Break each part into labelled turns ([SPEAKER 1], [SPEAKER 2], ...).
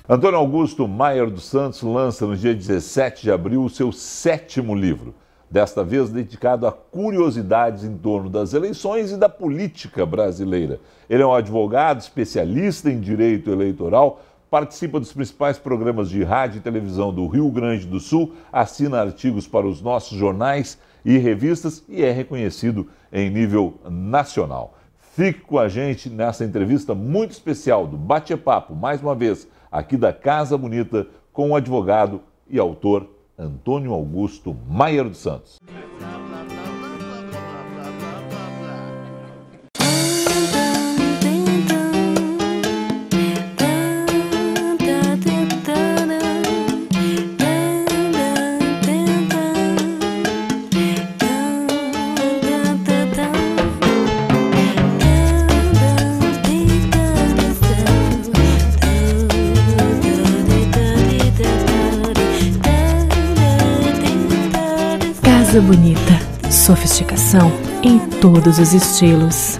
[SPEAKER 1] Antônio Augusto Maier dos Santos lança no dia 17 de abril o seu 7º livro, desta vez dedicado a curiosidades em torno das eleições e da política brasileira. Ele é um advogado, especialista em direito eleitoral, participa dos principais programas de rádio e televisão do Rio Grande do Sul, assina artigos para os nossos jornais e revistas e é reconhecido em nível nacional. Fique com a gente nessa entrevista muito especial do Bate-Papo, mais uma vez, aqui da Casa Bonita, com o advogado e autor Antônio Augusto Maier dos Santos.
[SPEAKER 2] Casa Bonita, sofisticação em todos os estilos.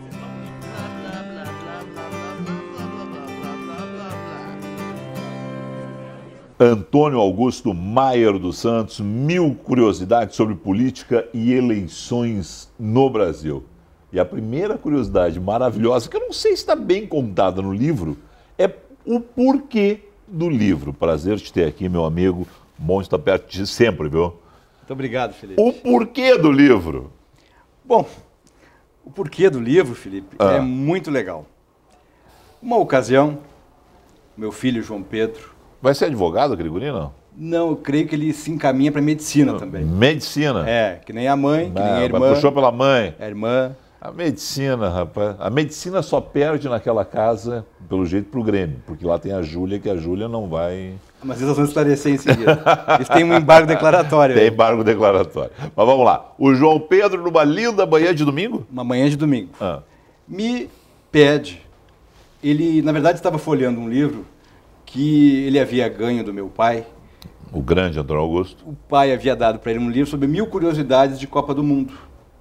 [SPEAKER 1] Antônio Augusto Maier dos Santos, 1000 curiosidades sobre política e eleições no Brasil. E a primeira curiosidade maravilhosa, que eu não sei se está bem contada no livro, é o porquê do livro. Prazer te ter aqui, meu amigo. Bom estar perto de ti sempre, viu?
[SPEAKER 3] Muito obrigado, Felipe.
[SPEAKER 1] O porquê do livro?
[SPEAKER 3] Bom, o porquê do livro, Felipe, é muito legal. Uma ocasião, meu filho João Pedro...
[SPEAKER 1] Vai ser advogado, aquele guri, não?
[SPEAKER 3] Não, eu creio que ele se encaminha para medicina também.
[SPEAKER 1] Medicina?
[SPEAKER 3] É, que nem a mãe, que nem a irmã.
[SPEAKER 1] Puxou pela mãe.
[SPEAKER 3] A irmã.
[SPEAKER 1] A medicina, rapaz. A medicina só perde naquela casa, pelo jeito, pro Grêmio. Porque lá tem a Júlia, que a Júlia não vai...
[SPEAKER 3] Mas eles vão esclarecer em seguida. Eles têm um embargo declaratório.
[SPEAKER 1] Tem embargo declaratório. Mas vamos lá. O João Pedro, numa linda manhã de domingo?
[SPEAKER 3] Uma manhã de domingo. Me pede. Ele, na verdade, estava folheando um livro que ele havia ganho do meu pai.
[SPEAKER 1] O grande Antônio Augusto.
[SPEAKER 3] O pai havia dado para ele um livro sobre 1000 curiosidades de Copa do Mundo.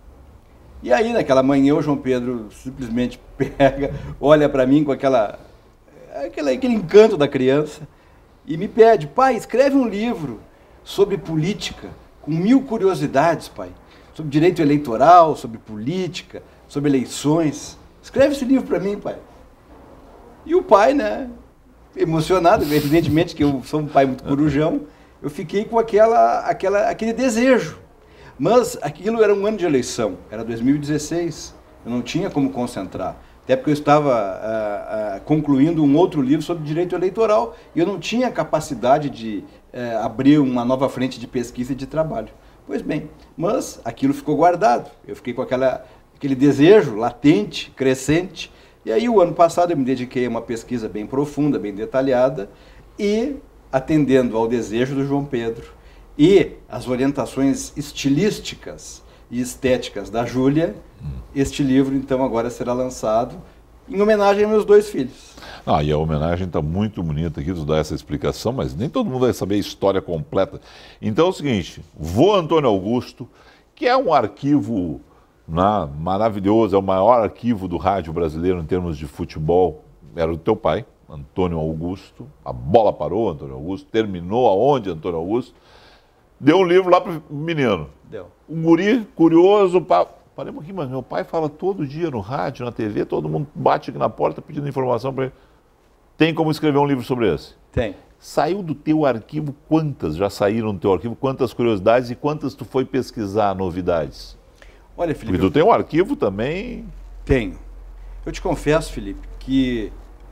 [SPEAKER 3] E aí, naquela manhã, o João Pedro simplesmente pega, olha para mim com aquele encanto da criança e me pede: pai, escreve um livro sobre política, com 1000 curiosidades, pai. Sobre direito eleitoral, sobre política, sobre eleições. Escreve esse livro para mim, pai. E o pai, né, emocionado, evidentemente que eu sou um pai muito corujão, eu fiquei com aquele desejo. Mas aquilo era um ano de eleição, era 2016, eu não tinha como concentrar. Até porque eu estava concluindo um outro livro sobre direito eleitoral e eu não tinha capacidade de abrir uma nova frente de pesquisa e de trabalho. Pois bem, mas aquilo ficou guardado, eu fiquei com aquele desejo latente, crescente. E aí o ano passado eu me dediquei a uma pesquisa bem profunda, bem detalhada e, atendendo ao desejo do João Pedro, e as orientações estilísticas e estéticas da Júlia, este livro, então, agora será lançado em homenagem aos meus 2 filhos.
[SPEAKER 1] E a homenagem está muito bonita aqui, tu dá essa explicação, mas nem todo mundo vai saber a história completa. Então é o seguinte, Vô Antônio Augusto, que é um arquivo maravilhoso, é o maior arquivo do rádio brasileiro em termos de futebol, era do teu pai, Antônio Augusto, a bola parou, Antônio Augusto, terminou aonde, Antônio Augusto? Deu um livro lá pro menino.
[SPEAKER 3] Deu.
[SPEAKER 1] Um guri curioso. Falei, aqui, mas meu pai fala todo dia no rádio, na TV, todo mundo bate aqui na porta pedindo informação para ele. Tem como escrever um livro sobre esse?
[SPEAKER 3] Tem.
[SPEAKER 1] Saiu do teu arquivo, quantas já saíram do teu arquivo? Quantas curiosidades e quantas tu foi pesquisar novidades?
[SPEAKER 3] Olha, Felipe...
[SPEAKER 1] Porque tu tem um arquivo também?
[SPEAKER 3] Tenho. Eu te confesso, Felipe, que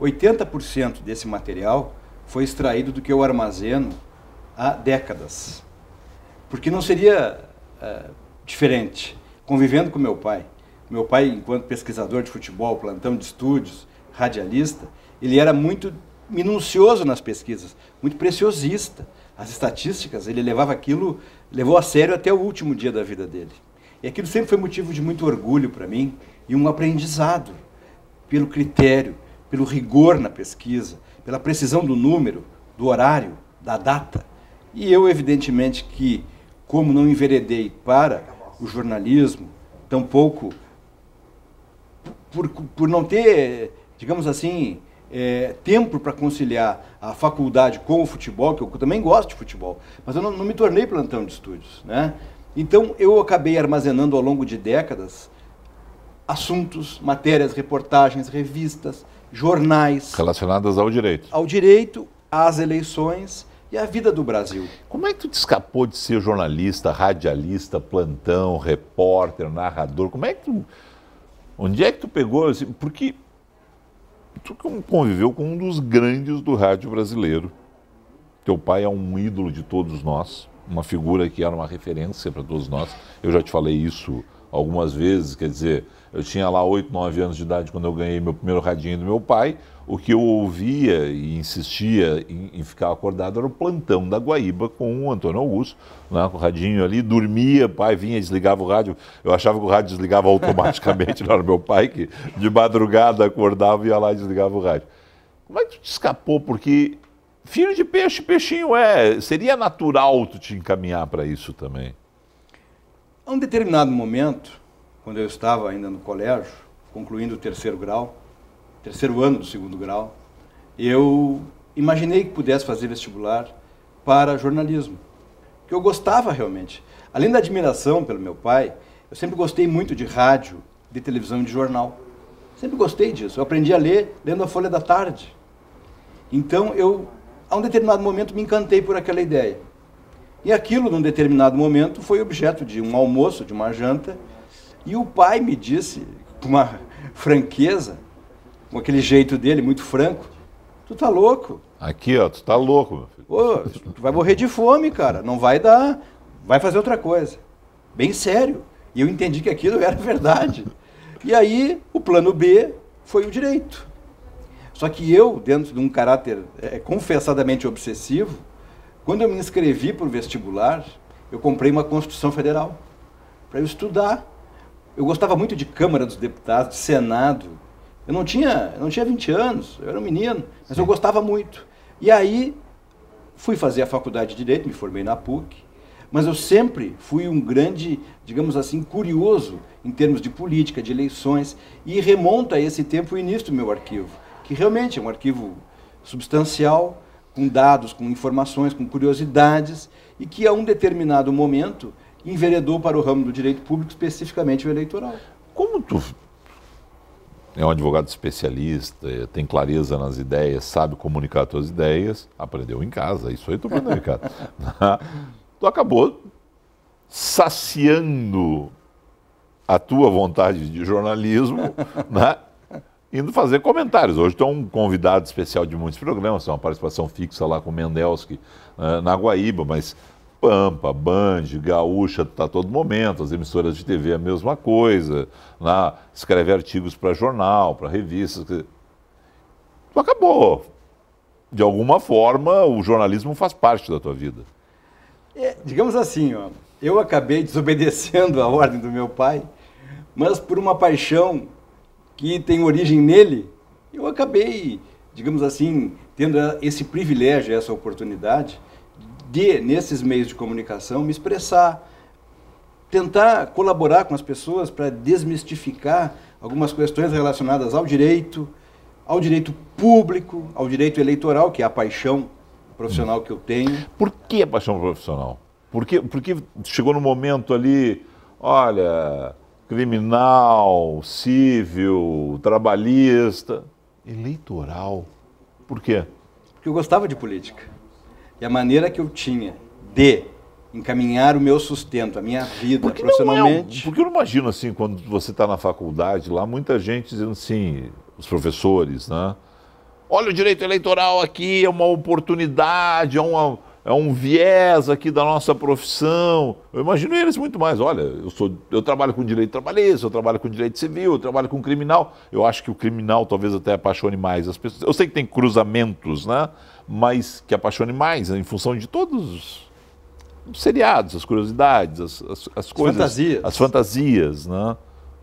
[SPEAKER 3] 80% desse material foi extraído do que eu armazeno há décadas. Porque não seria diferente. Convivendo com meu pai, enquanto pesquisador de futebol, plantão de estúdios, radialista, ele era muito minucioso nas pesquisas, muito preciosista. As estatísticas, ele levou a sério até o último dia da vida dele. E aquilo sempre foi motivo de muito orgulho para mim e um aprendizado pelo critério, pelo rigor na pesquisa, pela precisão do número, do horário, da data. E eu, evidentemente, que como não enveredei para o jornalismo, tampouco por não ter, digamos assim, tempo para conciliar a faculdade com o futebol, que eu também gosto de futebol, mas eu não me tornei plantão de estúdios, né? Então eu acabei armazenando ao longo de décadas assuntos, matérias, reportagens, revistas, jornais.
[SPEAKER 1] Relacionadas ao direito.
[SPEAKER 3] Ao direito, às eleições e à vida do Brasil.
[SPEAKER 1] Como é que tu te escapou de ser jornalista, radialista, plantão, repórter, narrador? Como é que tu... Onde é que tu pegou? Assim, porque tu conviveu com um dos grandes do rádio brasileiro. Teu pai é um ídolo de todos nós, uma figura que era uma referência para todos nós. Eu já te falei isso algumas vezes, quer dizer, eu tinha lá 8, 9 anos de idade quando eu ganhei meu primeiro radinho do meu pai. O que eu ouvia e insistia em ficar acordado era o plantão da Guaíba com o Antônio Augusto, né, com o radinho ali, dormia, pai vinha, desligava o rádio. Eu achava que o rádio desligava automaticamente, não era meu pai que de madrugada acordava e ia lá e desligava o rádio. Como é que tu te escapou? Porque filho de peixe, peixinho seria natural tu te encaminhar para isso também.
[SPEAKER 3] A um determinado momento, quando eu estava ainda no colégio, concluindo o terceiro ano do segundo grau, eu imaginei que pudesse fazer vestibular para jornalismo, que eu gostava realmente. Além da admiração pelo meu pai, eu sempre gostei muito de rádio, de televisão e de jornal. Sempre gostei disso. Eu aprendi a ler lendo a Folha da Tarde. Então, a um determinado momento, me encantei por aquela ideia. E aquilo, num determinado momento, foi objeto de um almoço, de uma janta, e o pai me disse, com uma franqueza, com aquele jeito dele, muito franco, tu tá louco.
[SPEAKER 1] Aqui, ó, tu tá louco, meu filho.
[SPEAKER 3] Ô, tu vai morrer de fome, cara, não vai dar, vai fazer outra coisa. Bem sério. E eu entendi que aquilo era verdade. E aí, o plano B foi o direito. Só que eu, dentro de um caráter confessadamente obsessivo, quando eu me inscrevi para o vestibular, eu comprei uma Constituição Federal para eu estudar. Eu gostava muito de Câmara dos Deputados, de Senado. Eu não tinha 20 anos, eu era um menino, mas eu gostava muito. E aí fui fazer a faculdade de Direito, me formei na PUC, mas eu sempre fui um grande, digamos assim, curioso em termos de política, de eleições, e remonta a esse tempo o início do meu arquivo, que realmente é um arquivo substancial, com dados, com informações, com curiosidades, e que a um determinado momento enveredou para o ramo do direito público, especificamente o eleitoral.
[SPEAKER 1] Como tu é um advogado especialista, tem clareza nas ideias, sabe comunicar as tuas ideias, aprendeu em casa, isso aí tu aprendeu em casa. Tu acabou saciando a tua vontade de jornalismo, né? Indo fazer comentários. Hoje tu é um convidado especial de muitos programas, tem uma participação fixa lá com o Mendelski na Guaíba, mas Pampa, Band, Gaúcha, está a todo momento, as emissoras de TV a mesma coisa, né? Escreve artigos para jornal, para revistas. Tu acabou. De alguma forma, o jornalismo faz parte da tua vida.
[SPEAKER 3] Digamos assim, ó, eu acabei desobedecendo a ordem do meu pai, mas por uma paixão que tem origem nele, eu acabei, digamos assim, tendo esse privilégio, essa oportunidade de, nesses meios de comunicação, me expressar, tentar colaborar com as pessoas para desmistificar algumas questões relacionadas ao direito público, ao direito eleitoral, que é a paixão profissional que eu tenho.
[SPEAKER 1] Por que a paixão profissional? Porque chegou no momento ali, olha, criminal, civil, trabalhista, eleitoral. Por quê?
[SPEAKER 3] Porque eu gostava de política. E a maneira que eu tinha de encaminhar o meu sustento, a minha vida profissionalmente...
[SPEAKER 1] Porque eu não imagino assim, quando você está na faculdade, lá muita gente dizendo assim, os professores, né? Olha, o direito eleitoral aqui é uma oportunidade, é um viés aqui da nossa profissão. Eu imagino eles muito mais. Olha, eu trabalho com direito trabalhista, eu trabalho com direito civil, eu trabalho com criminal. Eu acho que o criminal talvez até apaixone mais as pessoas. Eu sei que tem cruzamentos, né? Mas que apaixone mais, né? Em função de todos os seriados, as curiosidades, as coisas.
[SPEAKER 3] Fantasias.
[SPEAKER 1] As fantasias, né?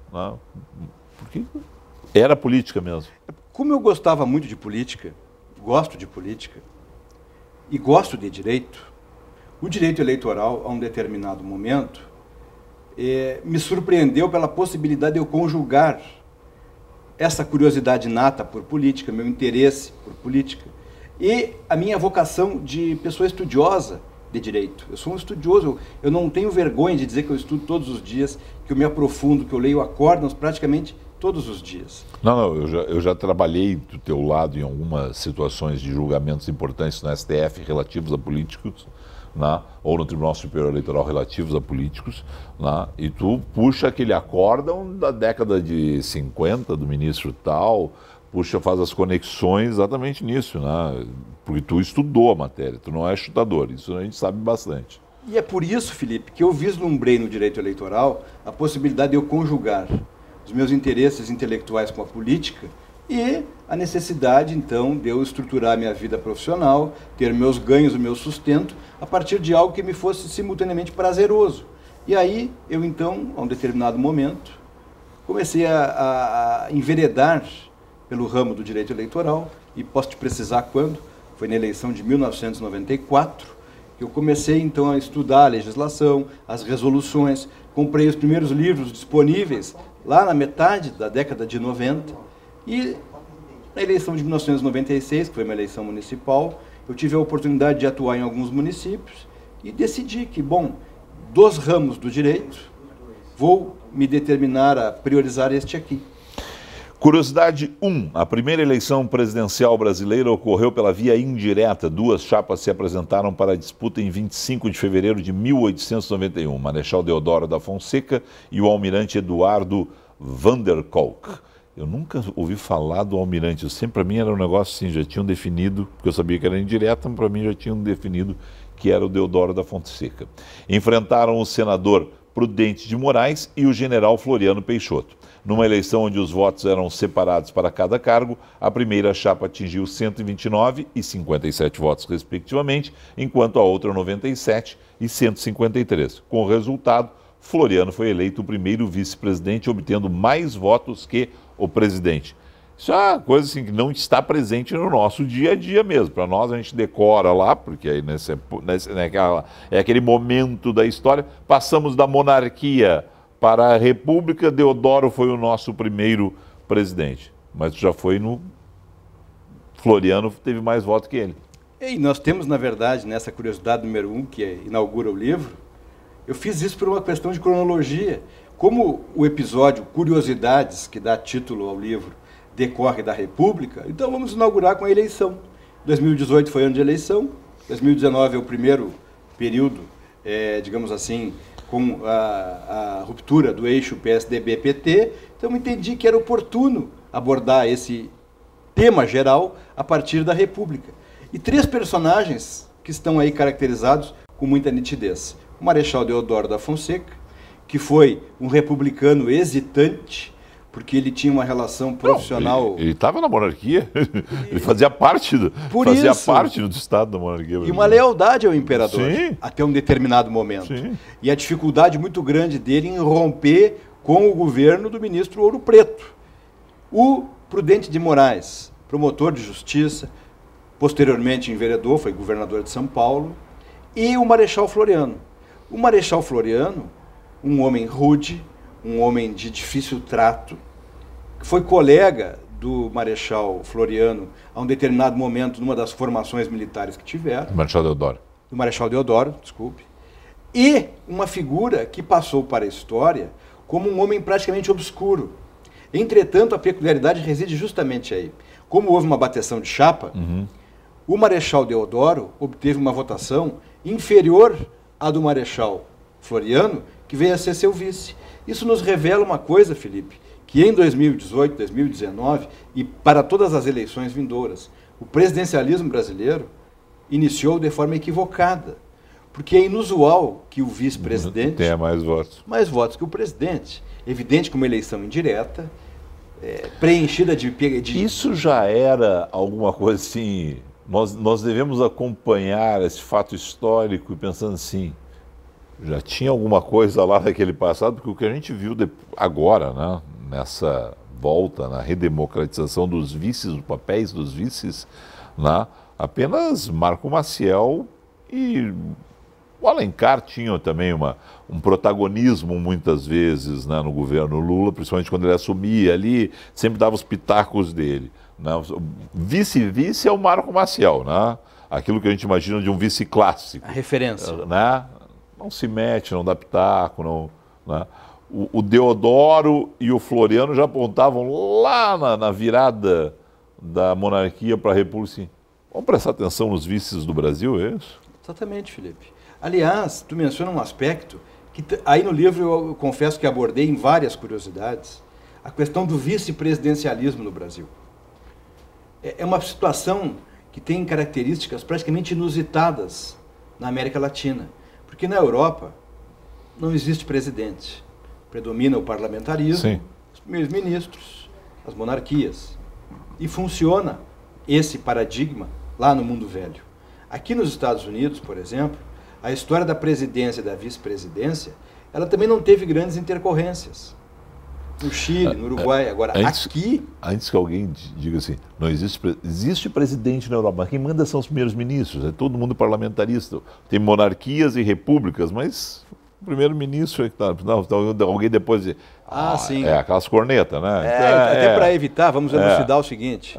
[SPEAKER 1] Porque era política mesmo.
[SPEAKER 3] Como eu gostava muito de política, gosto de política, e gosto de direito, o direito eleitoral, a um determinado momento, me surpreendeu pela possibilidade de eu conjugar essa curiosidade inata por política, meu interesse por política e a minha vocação de pessoa estudiosa de direito. Eu sou um estudioso, eu não tenho vergonha de dizer que eu estudo todos os dias, que eu me aprofundo, que eu leio acórdãos praticamente todos os dias.
[SPEAKER 1] Não, eu já trabalhei do teu lado em algumas situações de julgamentos importantes no STF relativos a políticos, né? Ou no Tribunal Superior Eleitoral relativos a políticos, né? E tu puxa aquele acórdão da década de 50, do ministro tal, faz as conexões exatamente nisso, né? Porque tu estudou a matéria, tu não é chutador, isso a gente sabe bastante.
[SPEAKER 3] E é por isso, Felipe, que eu vislumbrei no direito eleitoral a possibilidade de eu conjugar os meus interesses intelectuais com a política e a necessidade, então, de eu estruturar a minha vida profissional, ter meus ganhos, o meu sustento, a partir de algo que me fosse simultaneamente prazeroso. E aí, eu então, a um determinado momento, comecei a enveredar pelo ramo do direito eleitoral, e posso te precisar quando, foi na eleição de 1994, que eu comecei então a estudar a legislação, as resoluções, comprei os primeiros livros disponíveis lá na metade da década de 90, e na eleição de 1996, que foi uma eleição municipal, eu tive a oportunidade de atuar em alguns municípios e decidi que, bom, dos ramos do direito, vou me determinar a priorizar este aqui.
[SPEAKER 1] Curiosidade 1. A primeira eleição presidencial brasileira ocorreu pela via indireta. Duas chapas se apresentaram para a disputa em 25 de fevereiro de 1891. Marechal Deodoro da Fonseca e o almirante Eduardo van der Kolk. Eu nunca ouvi falar do almirante. Para mim era um negócio assim, já tinham definido, porque eu sabia que era indireta, mas para mim já tinham definido que era o Deodoro da Fonseca. Enfrentaram o senador Prudente de Moraes e o general Floriano Peixoto. Numa eleição onde os votos eram separados para cada cargo, a primeira chapa atingiu 129 e 57 votos, respectivamente, enquanto a outra 97 e 153. Com o resultado, Floriano foi eleito o primeiro vice-presidente, obtendo mais votos que o presidente. Isso é uma coisa assim, que não está presente no nosso dia a dia mesmo. Para nós, a gente decora lá, porque aí é aquele momento da história. Passamos da monarquia para a República, Deodoro foi o nosso primeiro presidente. Mas já foi no... Floriano teve mais votos que ele.
[SPEAKER 3] E nós temos, na verdade, nessa curiosidade número 1, que inaugura o livro, eu fiz isso por uma questão de cronologia. Como o episódio Curiosidades, que dá título ao livro, decorre da República, então vamos inaugurar com a eleição. 2018 foi ano de eleição, 2019 é o primeiro período, digamos assim, com a ruptura do eixo PSDB-PT, então eu entendi que era oportuno abordar esse tema geral a partir da República. E três personagens que estão aí caracterizados com muita nitidez. O Marechal Deodoro da Fonseca, que foi um republicano hesitante, porque ele tinha uma relação profissional...
[SPEAKER 1] Ele estava na monarquia, ele fazia parte do Estado da monarquia.
[SPEAKER 3] E uma lealdade ao imperador,
[SPEAKER 1] sim,
[SPEAKER 3] até um determinado momento.
[SPEAKER 1] Sim.
[SPEAKER 3] E a dificuldade muito grande dele em romper com o governo do ministro Ouro Preto. O Prudente de Moraes, promotor de justiça, posteriormente enveredou, foi governador de São Paulo, e o Marechal Floriano. O Marechal Floriano, um homem rude, um homem de difícil trato, foi colega do Marechal Floriano a um determinado momento numa das formações militares que tiveram.
[SPEAKER 1] Marechal Deodoro.
[SPEAKER 3] Do Marechal Deodoro, desculpe. E uma figura que passou para a história como um homem praticamente obscuro. Entretanto, a peculiaridade reside justamente aí. Como houve uma bateção de chapa, o Marechal Deodoro obteve uma votação inferior à do Marechal Floriano, que veio a ser seu vice. Isso nos revela uma coisa, Felipe, que em 2018, 2019 e para todas as eleições vindouras, o presidencialismo brasileiro iniciou de forma equivocada. Porque é inusual que o vice-presidente
[SPEAKER 1] tenha mais
[SPEAKER 3] votos que o presidente. Evidente que uma eleição indireta, preenchida de...
[SPEAKER 1] Isso já era alguma coisa assim... Nós devemos acompanhar esse fato histórico e pensando assim... Já tinha alguma coisa lá naquele passado, porque o que a gente viu agora, né, nessa volta, na redemocratização dos vices, os papéis dos vices, né, apenas Marco Maciel e O Alencar tinha também um protagonismo muitas vezes, né, no governo Lula, principalmente quando ele assumia ali, sempre dava os pitacos dele. Né? O vice-vice é o Marco Maciel, né? Aquilo que a gente imagina de um vice clássico.
[SPEAKER 3] A referência.
[SPEAKER 1] Né? Não se mete, não dá pitaco, não, né? O Deodoro e o Floriano já apontavam lá na virada da monarquia para a república, assim, vamos prestar atenção nos vices do Brasil, é isso?
[SPEAKER 3] Exatamente, Felipe. Aliás, tu menciona um aspecto que aí no livro eu confesso que abordei em várias curiosidades, a questão do vice-presidencialismo no Brasil. É uma situação que tem características praticamente inusitadas na América Latina, porque na Europa não existe presidente. Predomina o parlamentarismo,
[SPEAKER 1] Sim.
[SPEAKER 3] Os primeiros ministros, as monarquias. E funciona esse paradigma lá no mundo velho. Aqui nos Estados Unidos, por exemplo, a história da presidência e da vice-presidência, ela também não teve grandes intercorrências. No Chile, no Uruguai, agora aqui...
[SPEAKER 1] Antes que alguém diga assim, não existe presidente na Europa, mas quem manda são os primeiros ministros, é todo mundo parlamentarista. Tem monarquias e repúblicas, mas o primeiro-ministro é que está... Alguém depois diz...
[SPEAKER 3] sim.
[SPEAKER 1] É aquelas cornetas, né?
[SPEAKER 3] Até para evitar, vamos elucidar o seguinte.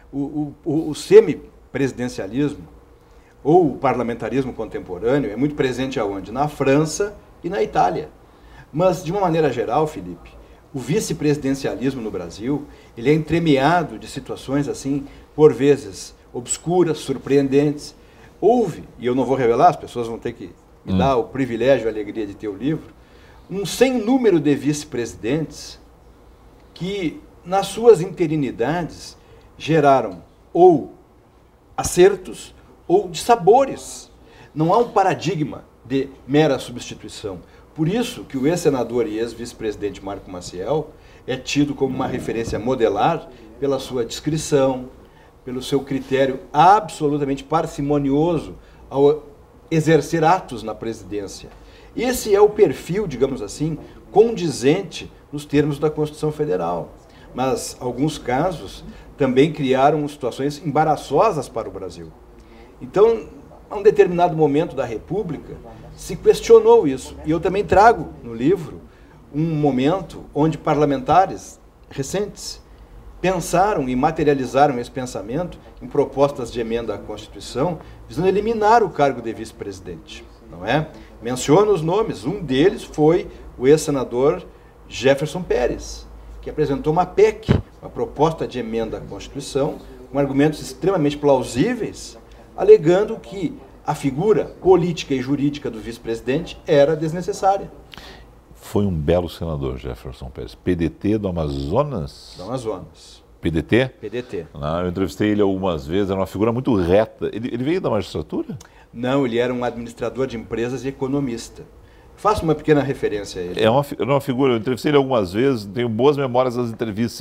[SPEAKER 3] O semi-presidencialismo, ou o parlamentarismo contemporâneo, é muito presente aonde? Na França e na Itália. Mas, de uma maneira geral, Felipe, o vice-presidencialismo no Brasil, ele é entremeado de situações assim, por vezes, obscuras, surpreendentes. Houve, e eu não vou revelar, as pessoas vão ter que me dar o privilégio e a alegria de ter o livro, um sem número de vice-presidentes que, nas suas interinidades, geraram ou acertos ou dissabores. Não há um paradigma de mera substituição. Por isso que o ex-senador e ex-vice-presidente Marco Maciel é tido como uma referência modelar pela sua discrição, pelo seu critério absolutamente parcimonioso ao exercer atos na presidência. Esse é o perfil, digamos assim, condizente nos termos da Constituição Federal. Mas alguns casos também criaram situações embaraçosas para o Brasil. Então, a um determinado momento da República, se questionou isso. E eu também trago no livro um momento onde parlamentares recentes pensaram e materializaram esse pensamento em propostas de emenda à Constituição, visando eliminar o cargo de vice-presidente, não é? Menciono os nomes, um deles foi o ex-senador Jefferson Pérez, que apresentou uma PEC, uma proposta de emenda à Constituição, com argumentos extremamente plausíveis, alegando que a figura política e jurídica do vice-presidente era desnecessária.
[SPEAKER 1] Foi um belo senador, Jefferson Pérez. PDT do Amazonas?
[SPEAKER 3] Do Amazonas.
[SPEAKER 1] PDT?
[SPEAKER 3] PDT.
[SPEAKER 1] Eu entrevistei ele algumas vezes, era uma figura muito reta. Ele veio da magistratura?
[SPEAKER 3] Não, ele era um administrador de empresas e economista. Faço uma pequena referência a ele.
[SPEAKER 1] É uma figura, eu entrevistei ele algumas vezes, tenho boas memórias das entrevistas,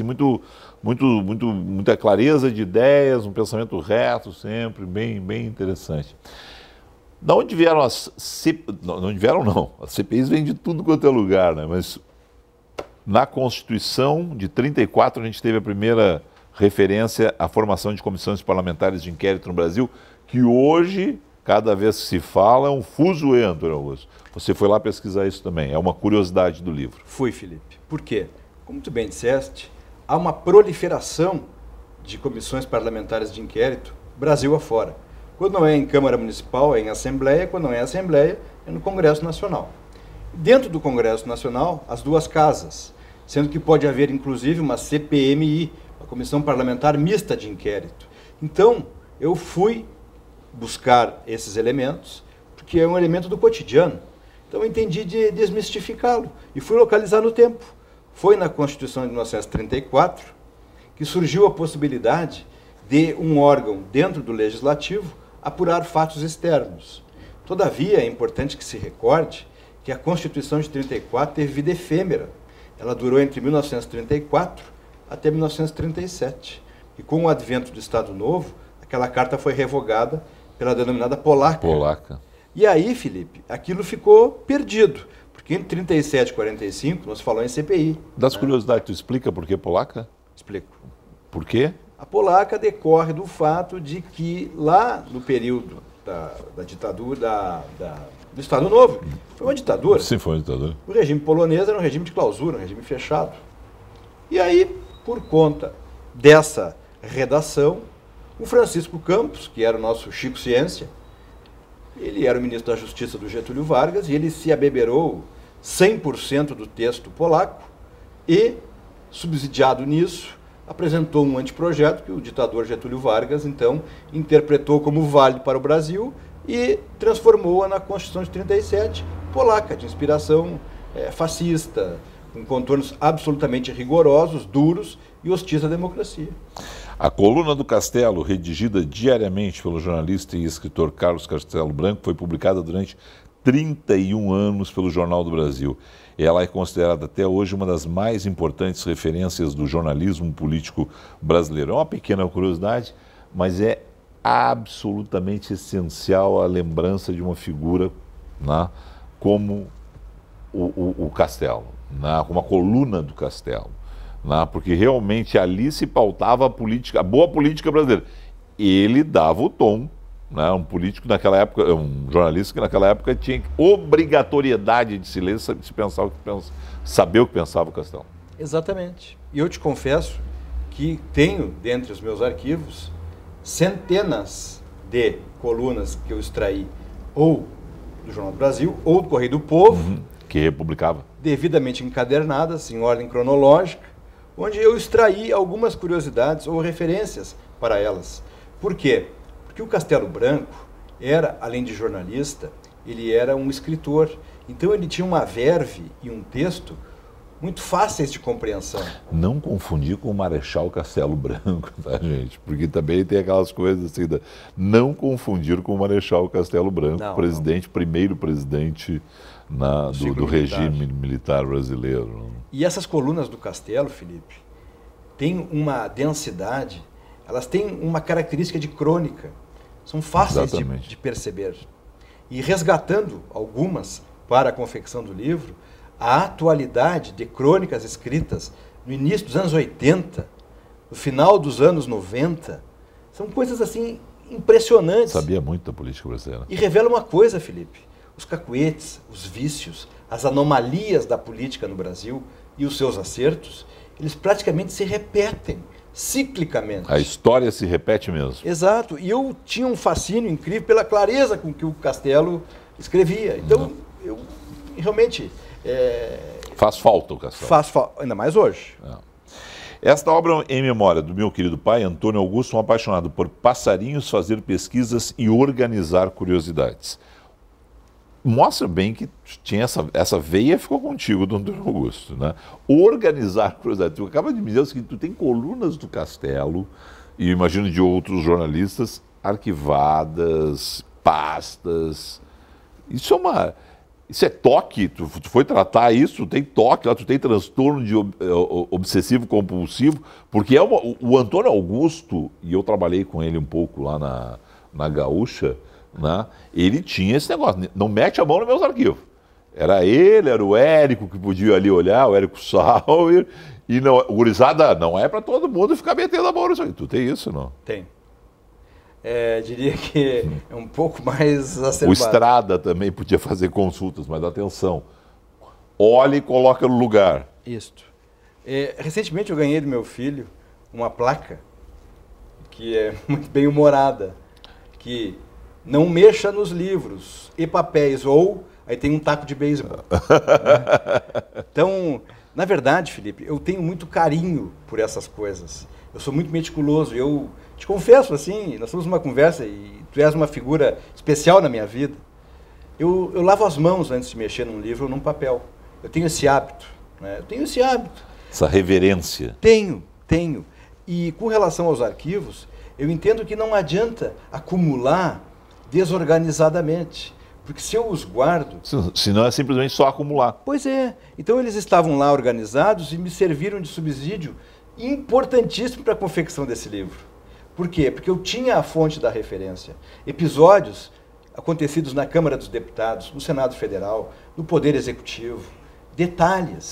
[SPEAKER 1] muita clareza de ideias, um pensamento reto sempre, bem interessante. Da onde vieram as CPIs? Não vieram, não. As CPIs vêm de tudo quanto é lugar, né? Mas na Constituição de 34 a gente teve a primeira referência à formação de comissões parlamentares de inquérito no Brasil, que hoje, cada vez que se fala, é um fuzuê, Antônio Augusto. Você foi lá pesquisar isso também, é uma curiosidade do livro.
[SPEAKER 3] Fui, Felipe. Por quê? Como tu bem disseste, há uma proliferação de comissões parlamentares de inquérito Brasil afora. Quando não é em Câmara Municipal, é em Assembleia. Quando não é Assembleia, é no Congresso Nacional. Dentro do Congresso Nacional, as duas casas, sendo que pode haver, inclusive, uma CPMI, uma Comissão Parlamentar Mista de Inquérito. Então, eu fui buscar esses elementos, porque é um elemento do cotidiano. Então, eu entendi de desmistificá-lo e fui localizar no tempo. Foi na Constituição de 1934 que surgiu a possibilidade de um órgão dentro do Legislativo apurar fatos externos. Todavia, é importante que se recorde que a Constituição de 34 teve vida efêmera. Ela durou entre 1934 até 1937. E com o advento do Estado Novo, aquela carta foi revogada pela denominada Polaca. E aí, Felipe, aquilo ficou perdido. Porque entre 37 e 45, nós falamos em CPI.
[SPEAKER 1] Das curiosidades, tu explica por que Polaca?
[SPEAKER 3] Explico.
[SPEAKER 1] Por quê?
[SPEAKER 3] A Polaca decorre do fato de que lá no período da ditadura, do Estado Novo. Foi uma ditadura.
[SPEAKER 1] Sim, foi uma ditadura.
[SPEAKER 3] O regime polonês era um regime de clausura, um regime fechado. E aí, por conta dessa redação, o Francisco Campos, que era o nosso Chico Ciência, ele era o ministro da Justiça do Getúlio Vargas e ele se abeberou 100% do texto polaco e, subsidiado nisso, apresentou um anteprojeto que o ditador Getúlio Vargas, então, interpretou como válido para o Brasil e transformou-a na Constituição de 37, polaca, de inspiração fascista, com contornos absolutamente rigorosos, duros e hostis à democracia.
[SPEAKER 1] A Coluna do Castelo, redigida diariamente pelo jornalista e escritor Carlos Castelo Branco, foi publicada durante 31 anos pelo Jornal do Brasil. Ela é considerada até hoje uma das mais importantes referências do jornalismo político brasileiro. É uma pequena curiosidade, mas é absolutamente essencial a lembrança de uma figura, né, como o Castelo, né, como a Coluna do Castelo, né, porque realmente ali se pautava a boa política brasileira. Ele dava o tom, né, um político naquela época, um jornalista que naquela época tinha obrigatoriedade de se ler, saber o que pensava o Castelo.
[SPEAKER 3] Exatamente. E eu te confesso que tenho, dentre os meus arquivos, centenas de colunas que eu extraí ou do Jornal do Brasil ou do Correio do Povo,
[SPEAKER 1] que republicava,
[SPEAKER 3] devidamente encadernadas, em ordem cronológica, onde eu extraí algumas curiosidades ou referências para elas. Por quê? Porque o Castelo Branco era, além de jornalista, ele era um escritor. Então ele tinha uma verve e um texto muito fáceis de compreensão.
[SPEAKER 1] Não confundir com o Marechal Castelo Branco, tá, gente? Porque também tem aquelas coisas assim, não confundir com o Marechal Castelo Branco, primeiro presidente do regime militar brasileiro.
[SPEAKER 3] E essas colunas do Castelo, Felipe, têm uma densidade, elas têm uma característica de crônica, são fáceis de perceber. E resgatando algumas para a confecção do livro, a atualidade de crônicas escritas no início dos anos 80, no final dos anos 90, são coisas assim impressionantes.
[SPEAKER 1] Sabia muito da política brasileira.
[SPEAKER 3] E revela uma coisa, Felipe, os cacuetes, os vícios, as anomalias da política no Brasil e os seus acertos, eles praticamente se repetem, ciclicamente.
[SPEAKER 1] A história se repete mesmo.
[SPEAKER 3] Exato. E eu tinha um fascínio incrível pela clareza com que o Castelo escrevia. Então, eu realmente...
[SPEAKER 1] Faz falta o Castelo.
[SPEAKER 3] Faz falta, ainda mais hoje.
[SPEAKER 1] Esta obra em memória do meu querido pai, Antônio Augusto, um apaixonado por passarinhos, fazer pesquisas e organizar curiosidades. Mostra bem que tinha essa veia ficou contigo, do Antônio Augusto, né? Organizar curiosidades. Tu acaba de me dizer o seguinte, tu tem colunas do Castelo, e imagino de outros jornalistas, arquivadas, pastas. Isso é toque, tu foi tratar isso, tem toque, lá tu tem transtorno de obsessivo compulsivo, porque o Antônio Augusto, e eu trabalhei com ele um pouco lá na Gaúcha, né, ele tinha esse negócio, não mete a mão nos meus arquivos. Era ele, era o Érico que podia ali olhar, o Érico Sauer, e não, gurizada, não é para todo mundo ficar metendo a mão nisso aí. Tu tem isso, não?
[SPEAKER 3] Tem. Diria que é um pouco mais acerbado.
[SPEAKER 1] O Estrada também podia fazer consultas, mas atenção, olhe e coloca no lugar.
[SPEAKER 3] Isto. Recentemente eu ganhei do meu filho uma placa que é muito bem humorada, que não mexa nos livros e papéis, ou aí tem um taco de beisebol. Então, na verdade, Felipe, eu tenho muito carinho por essas coisas. Eu sou muito meticuloso, eu te confesso assim, nós temos uma conversa e tu és uma figura especial na minha vida. Eu lavo as mãos antes de mexer num livro ou num papel. Eu tenho esse hábito, né? Eu tenho esse hábito.
[SPEAKER 1] Essa reverência.
[SPEAKER 3] Tenho. E com relação aos arquivos, eu entendo que não adianta acumular desorganizadamente, porque se eu os guardo...
[SPEAKER 1] Senão é simplesmente só acumular.
[SPEAKER 3] Pois é. Então eles estavam lá organizados e me serviram de subsídio importantíssimo para a confecção desse livro. Por quê? Porque eu tinha a fonte da referência. Episódios acontecidos na Câmara dos Deputados, no Senado Federal, no Poder Executivo. Detalhes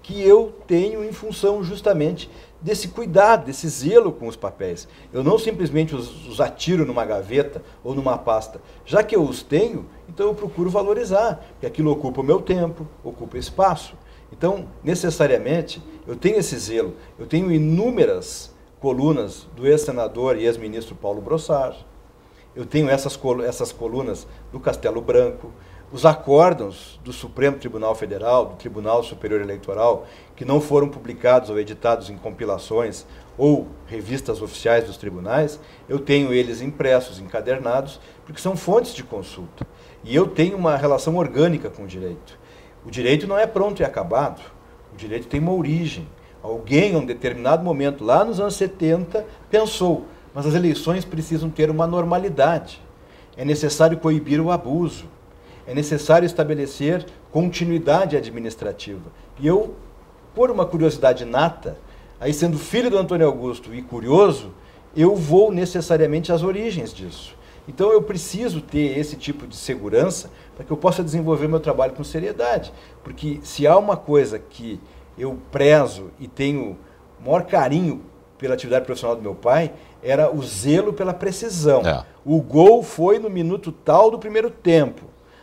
[SPEAKER 3] que eu tenho em função justamente desse cuidado, desse zelo com os papéis. Eu não simplesmente os atiro numa gaveta ou numa pasta. Já que eu os tenho, então eu procuro valorizar, porque aquilo ocupa o meu tempo, ocupa espaço. Então, necessariamente, eu tenho esse zelo. Eu tenho inúmeras colunas do ex-senador e ex-ministro Paulo Brossard. Eu tenho essas colunas do Castelo Branco, os acórdãos do Supremo Tribunal Federal, do Tribunal Superior Eleitoral, que não foram publicados ou editados em compilações ou revistas oficiais dos tribunais, eu tenho eles impressos, encadernados, porque são fontes de consulta. E eu tenho uma relação orgânica com o direito. O direito não é pronto e acabado. O direito tem uma origem. Alguém, em um determinado momento, lá nos anos 70, pensou, mas as eleições precisam ter uma normalidade. É necessário coibir o abuso. É necessário estabelecer continuidade administrativa. E eu, por uma curiosidade inata, aí sendo filho do Antônio Augusto e curioso, eu vou necessariamente às origens disso. Então eu preciso ter esse tipo de segurança para que eu possa desenvolver meu trabalho com seriedade. Porque se há uma coisa que eu prezo e tenho o maior carinho pela atividade profissional do meu pai, era o zelo pela precisão. O gol foi no minuto tal do primeiro tempo.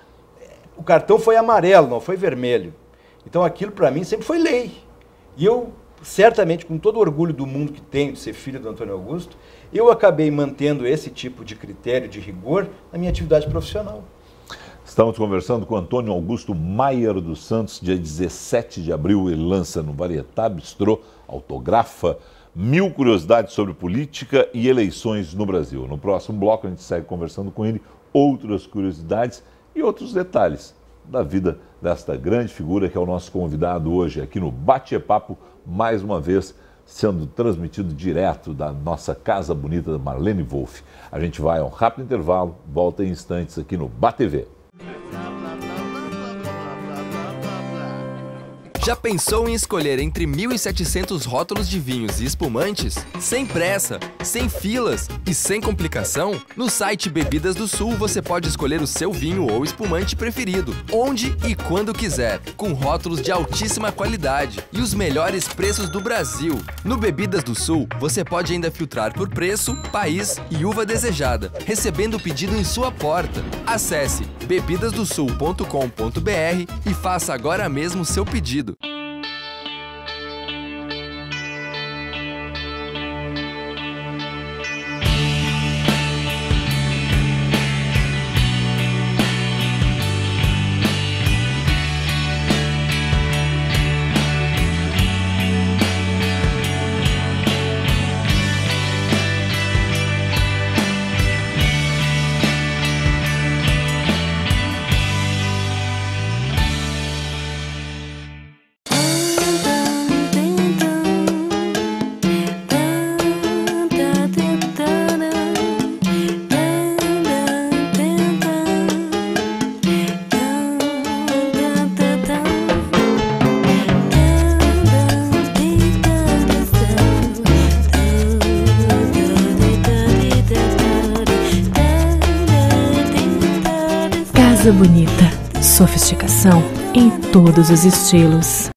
[SPEAKER 3] O cartão foi amarelo, não foi vermelho. Então aquilo para mim sempre foi lei. E eu, certamente, com todo o orgulho do mundo que tenho de ser filho do Antônio Augusto, eu acabei mantendo esse tipo de critério, de rigor, na minha atividade profissional.
[SPEAKER 1] Estamos conversando com Antônio Augusto Maier dos Santos, dia 17 de abril, ele lança no Varietà Bistrô, autografa 1000 curiosidades sobre política e eleições no Brasil. No próximo bloco a gente segue conversando com ele outras curiosidades e outros detalhes da vida desta grande figura que é o nosso convidado hoje aqui no Bate-Papo, mais uma vez sendo transmitido direto da nossa Casa Bonita da Marlene Wolff. A gente vai a um rápido intervalo, volta em instantes aqui no BaTV.
[SPEAKER 4] Já pensou em escolher entre 1.700 rótulos de vinhos e espumantes? Sem pressa, sem filas e sem complicação? No site Bebidas do Sul você pode escolher o seu vinho ou espumante preferido, onde e quando quiser, com rótulos de altíssima qualidade e os melhores preços do Brasil. No Bebidas do Sul você pode ainda filtrar por preço, país e uva desejada, recebendo o pedido em sua porta. Acesse bebidasdosul.com.br e faça agora mesmo o seu pedido.
[SPEAKER 2] Casa Bonita. Sofisticação em todos os estilos.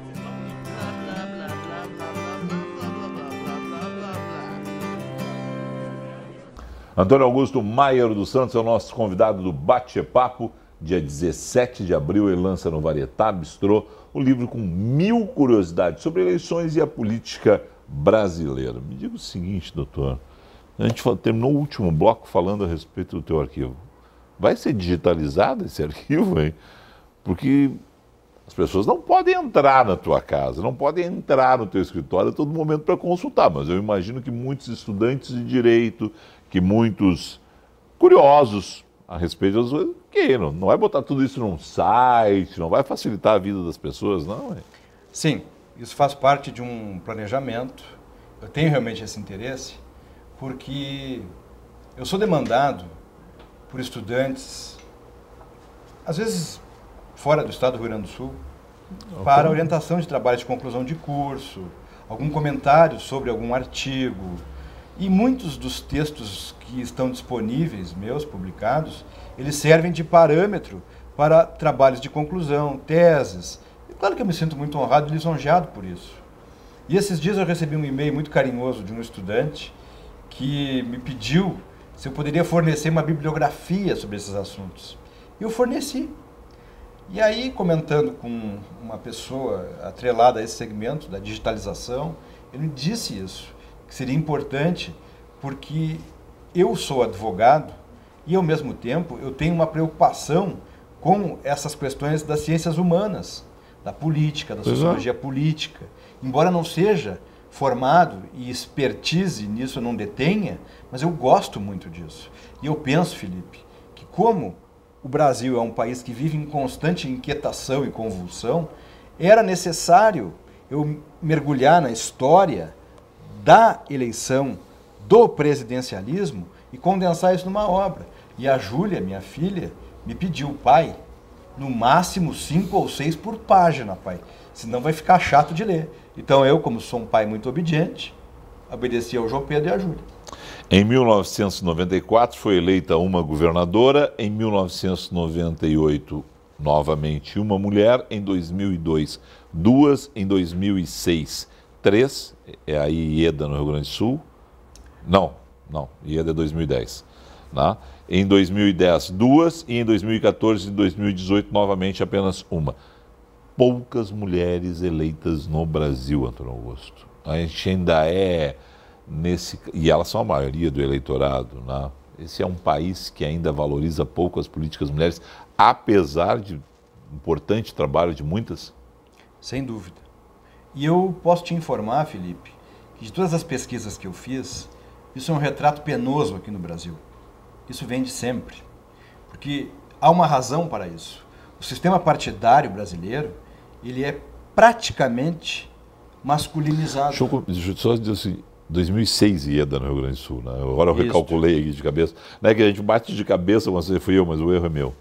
[SPEAKER 1] Antônio Augusto Maier dos Santos é o nosso convidado do Bate-Papo. Dia 17 de abril ele lança no Varietà Bistrô o livro com 1000 curiosidades sobre eleições e a política brasileira. Me diga o seguinte, doutor. A gente terminou o último bloco falando a respeito do teu arquivo. Vai ser digitalizado esse arquivo, hein? Porque as pessoas não podem entrar na tua casa, não podem entrar no teu escritório a todo momento para consultar, mas eu imagino que muitos estudantes de direito, que muitos curiosos a respeito das coisas, queiram. Não vai botar tudo isso num site, não vai facilitar a vida das pessoas, não, hein?
[SPEAKER 3] Sim, isso faz parte de um planejamento. Eu tenho realmente esse interesse, porque eu sou demandado por estudantes, às vezes fora do estado do Rio Grande do Sul, para orientação de trabalho de conclusão de curso, algum comentário sobre algum artigo. E muitos dos textos que estão disponíveis, meus, publicados, eles servem de parâmetro para trabalhos de conclusão, teses, E claro que eu me sinto muito honrado e lisonjeado por isso. E esses dias eu recebi um e-mail muito carinhoso de um estudante que me pediu se eu poderia fornecer uma bibliografia sobre esses assuntos. E eu forneci. E aí, comentando com uma pessoa atrelada a esse segmento da digitalização, ele me disse isso, que seria importante porque eu sou advogado e, ao mesmo tempo, eu tenho uma preocupação com essas questões das ciências humanas, da política, da sociologia política. Embora não seja formado e expertise nisso eu não detenha, mas eu gosto muito disso. E eu penso, Felipe, que como o Brasil é um país que vive em constante inquietação e convulsão, era necessário eu mergulhar na história da eleição do presidencialismo e condensar isso numa obra. E a Júlia, minha filha, me pediu, pai, no máximo 5 ou 6 por página, pai, senão vai ficar chato de ler. Então eu, como sou um pai muito obediente, obedeci ao João Pedro e à Júlia.
[SPEAKER 1] Em 1994 foi eleita uma governadora, em 1998 novamente uma mulher, em 2002 duas, em 2006 3, é a Ieda no Rio Grande do Sul, não, Ieda é 2010, né? Em 2010 duas e em 2014 e 2018 novamente apenas uma. Poucas mulheres eleitas no Brasil, Antônio Augusto. A gente ainda é e elas são a maioria do eleitorado, né? Esse é um país que ainda valoriza pouco as políticas mulheres, apesar de importante trabalho de muitas?
[SPEAKER 3] Sem dúvida. E eu posso te informar, Felipe, que de todas as pesquisas que eu fiz, isso é um retrato penoso aqui no Brasil. Isso vem de sempre. Porque há uma razão para isso. O sistema partidário brasileiro, ele é praticamente masculinizado.
[SPEAKER 1] Deixa eu só dizer assim, 2006 Ieda no Rio Grande do Sul, né? Agora eu recalculei aqui de cabeça. Não é que a gente bate de cabeça, mas fui eu, mas o erro é meu.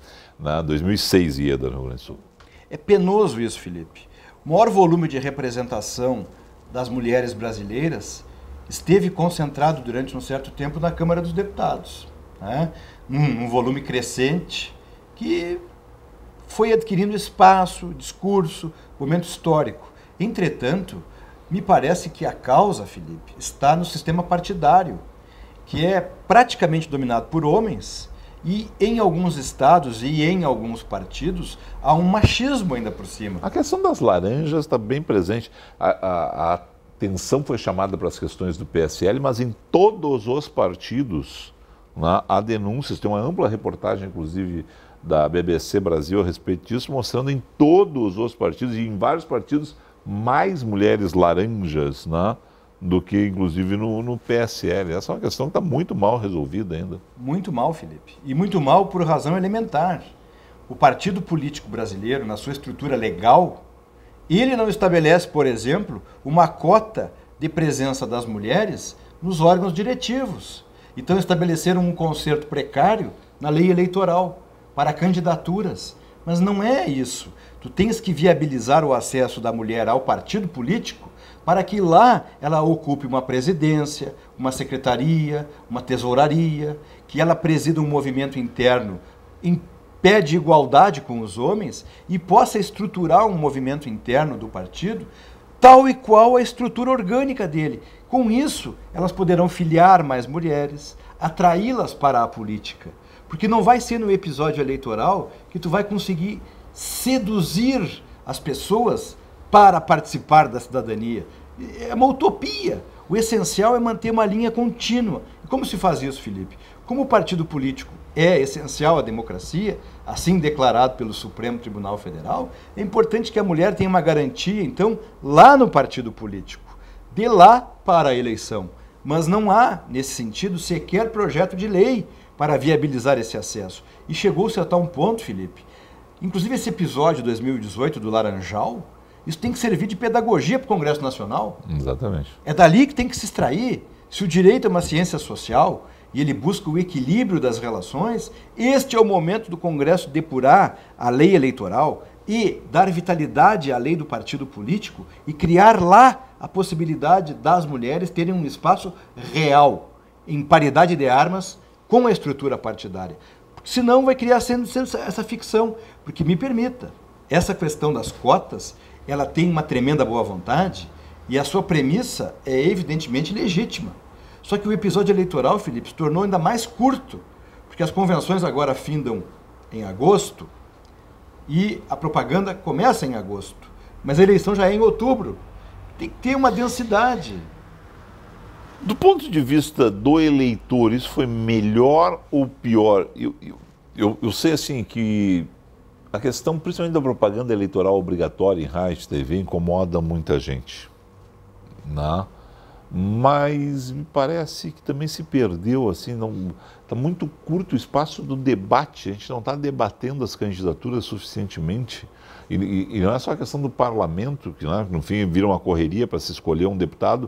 [SPEAKER 1] 2006 Ieda no Rio Grande do Sul.
[SPEAKER 3] É penoso isso, Felipe. O maior volume de representação das mulheres brasileiras esteve concentrado durante um certo tempo na Câmara dos Deputados, né? Um volume crescente que foi adquirindo espaço, discurso, momento histórico. Entretanto, me parece que a causa, Felipe, está no sistema partidário, que é praticamente dominado por homens e em alguns estados e em alguns partidos há um machismo ainda por cima.
[SPEAKER 1] A questão das laranjas está bem presente. A atenção foi chamada para as questões do PSL, mas em todos os partidos, né, há denúncias. Tem uma ampla reportagem, inclusive, da BBC Brasil a respeito disso, mostrando em todos os partidos e em vários partidos mais mulheres laranjas, né, do que, inclusive, no PSL. Essa é uma questão que está muito mal resolvida ainda.
[SPEAKER 3] Muito mal, Felipe. E muito mal por razão elementar. O partido político brasileiro, na sua estrutura legal, ele não estabelece, por exemplo, uma cota de presença das mulheres nos órgãos diretivos. Então, estabeleceram um concerto precário na lei eleitoral para candidaturas. Mas não é isso. Tu tens que viabilizar o acesso da mulher ao partido político para que lá ela ocupe uma presidência, uma secretaria, uma tesouraria, que ela presida um movimento interno em pé de igualdade com os homens e possa estruturar um movimento interno do partido tal e qual a estrutura orgânica dele. Com isso, elas poderão filiar mais mulheres, atraí-las para a política. Porque não vai ser no episódio eleitoral que tu vai conseguir seduzir as pessoas para participar da cidadania. É uma utopia. O essencial é manter uma linha contínua. E como se faz isso, Felipe? Como o partido político é essencial à democracia, assim declarado pelo Supremo Tribunal Federal, é importante que a mulher tenha uma garantia, então, lá no partido político, de lá para a eleição. Mas não há, nesse sentido, sequer projeto de lei para viabilizar esse acesso. E chegou-se a tal ponto, Felipe, inclusive esse episódio de 2018 do Laranjal, isso tem que servir de pedagogia para o Congresso Nacional.
[SPEAKER 1] Exatamente.
[SPEAKER 3] É dali que tem que se extrair. Se o direito é uma ciência social e ele busca o equilíbrio das relações, este é o momento do Congresso depurar a lei eleitoral e dar vitalidade à lei do partido político e criar lá a possibilidade das mulheres terem um espaço real, em paridade de armas, com a estrutura partidária. Porque senão vai criar sendo essa ficção. Porque me permita, essa questão das cotas, ela tem uma tremenda boa vontade e a sua premissa é evidentemente legítima. Só que o episódio eleitoral, Felipe, se tornou ainda mais curto, porque as convenções agora findam em agosto e a propaganda começa em agosto, mas a eleição já é em outubro. Tem que ter uma densidade.
[SPEAKER 1] Do ponto de vista do eleitor, isso foi melhor ou pior? Eu sei assim que a questão, principalmente da propaganda eleitoral obrigatória em rádio e TV, incomoda muita gente, né? Mas me parece que também se perdeu, assim, está muito curto o espaço do debate, a gente não está debatendo as candidaturas suficientemente, e não é só a questão do parlamento, que no fim vira uma correria para se escolher um deputado,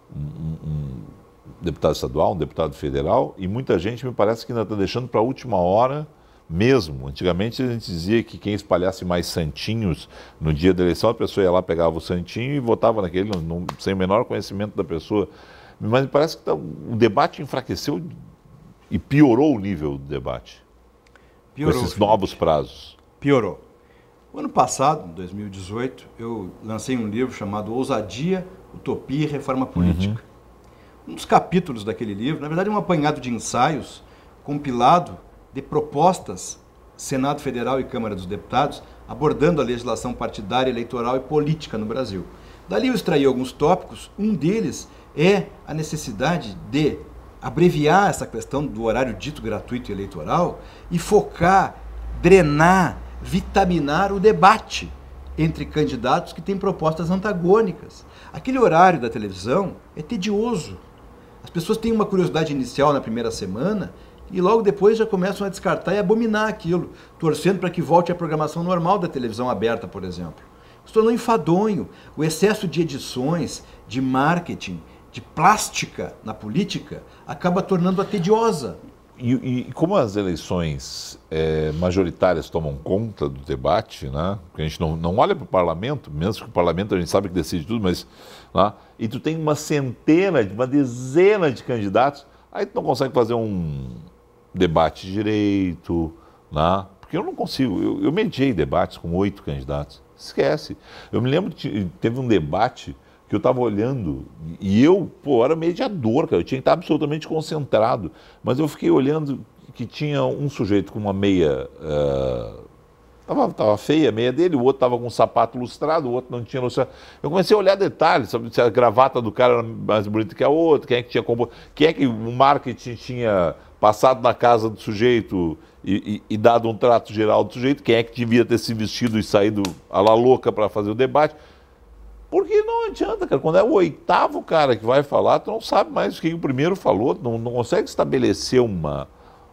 [SPEAKER 1] um deputado estadual, um deputado federal, e muita gente me parece que ainda está deixando para a última hora mesmo. Antigamente a gente dizia que quem espalhasse mais santinhos no dia da eleição, a pessoa ia lá, pegava o santinho e votava naquele, sem o menor conhecimento da pessoa. Mas me parece que o debate enfraqueceu e piorou o nível do debate. Piorou, com esses novos prazos.
[SPEAKER 3] Piorou. O ano passado, em 2018, eu lancei um livro chamado Ousadia, Utopia e Reforma Política. Um dos capítulos daquele livro, na verdade, é um apanhado de ensaios compilado de propostas, Senado Federal e Câmara dos Deputados, abordando a legislação partidária, eleitoral e política no Brasil. Dali eu extraí alguns tópicos, um deles é a necessidade de abreviar essa questão do horário dito gratuito e eleitoral e focar, drenar, vitaminar o debate entre candidatos que têm propostas antagônicas. Aquele horário da televisão é tedioso. As pessoas têm uma curiosidade inicial na primeira semana e logo depois já começam a descartar e abominar aquilo, torcendo para que volte à programação normal da televisão aberta, por exemplo. Se tornou enfadonho. O excesso de edições, de marketing, de plástica na política acaba tornando-a tediosa.
[SPEAKER 1] E como as eleições majoritárias tomam conta do debate, né? Porque a gente não olha para o parlamento, mesmo que o parlamento a gente sabe que decide tudo, mas e tu tem uma dezena de candidatos, aí tu não consegue fazer um debate direito, né? Porque eu não consigo, eu mediei debates com 8 candidatos, esquece. Eu me lembro que teve um debate que eu estava olhando, e eu, era mediador, cara, eu tinha que estar absolutamente concentrado, mas eu fiquei olhando que tinha um sujeito com uma meia, estava feia a meia dele, o outro estava com um sapato lustrado, o outro não tinha lustrado. Eu comecei a olhar detalhes, sabe, se a gravata do cara era mais bonita que a outra, quem é que tinha quem é que o marketing tinha passado na casa do sujeito e dado um trato geral do sujeito, quem é que devia ter se vestido e saído à la louca para fazer o debate. Porque não adianta, cara. Quando é o 8º cara que vai falar, tu não sabe mais o que o primeiro falou, não consegue estabelecer uma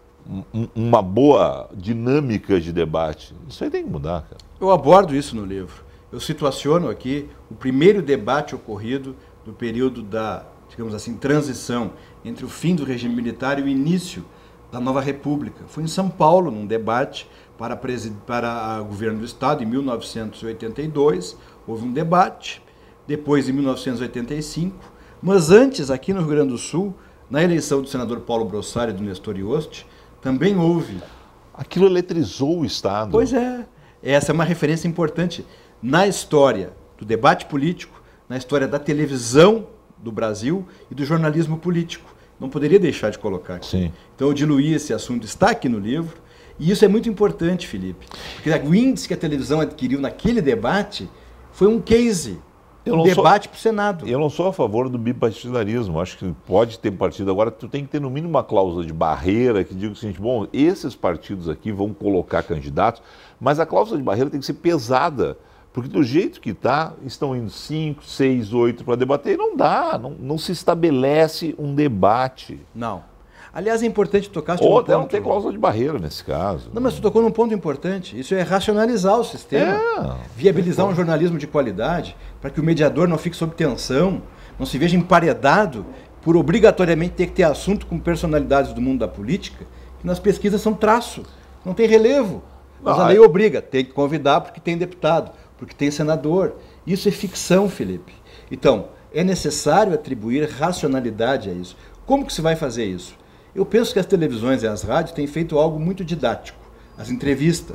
[SPEAKER 1] boa dinâmica de debate. Isso aí tem que mudar, cara.
[SPEAKER 3] Eu abordo isso no livro. Eu situaciono aqui o primeiro debate ocorrido do período da, digamos assim, transição entre o fim do regime militar e o início da nova república. Foi em São Paulo, num debate para o governo do Estado, em 1982. Houve um debate. Depois, em 1985, mas antes, aqui no Rio Grande do Sul, na eleição do senador Paulo Brossari e do Nestor Ioste, também houve.
[SPEAKER 1] Aquilo eletrizou o Estado.
[SPEAKER 3] Pois é. Essa é uma referência importante na história do debate político, na história da televisão do Brasil e do jornalismo político. Não poderia deixar de colocar aqui.
[SPEAKER 1] Sim.
[SPEAKER 3] Então eu diluí esse assunto, está aqui no livro, e isso é muito importante, Felipe, porque o índice que a televisão adquiriu naquele debate foi um case. Debate para o Senado.
[SPEAKER 1] Eu não sou a favor do bipartidarismo. Acho que pode ter partido. Agora, tu tem que ter no mínimo uma cláusula de barreira que diga o seguinte: bom, esses partidos aqui vão colocar candidatos, mas a cláusula de barreira tem que ser pesada. Porque do jeito que está, estão indo 5, 6, 8 para debater e não dá. Não se estabelece um debate.
[SPEAKER 3] Não. Aliás, é importante tocar...
[SPEAKER 1] Ou até não tem cláusula de barreira nesse caso.
[SPEAKER 3] Não, mas tu tocou num ponto importante. Isso é racionalizar o sistema. Viabilizar um jornalismo de qualidade, para que o mediador não fique sob tensão, não se veja emparedado por obrigatoriamente ter que ter assunto com personalidades do mundo da política, que nas pesquisas são traço, não tem relevo. Mas a lei obriga, tem que convidar porque tem deputado, porque tem senador. Isso é ficção, Felipe. Então, é necessário atribuir racionalidade a isso. Como que se vai fazer isso? Eu penso que as televisões e as rádios têm feito algo muito didático. As entrevistas,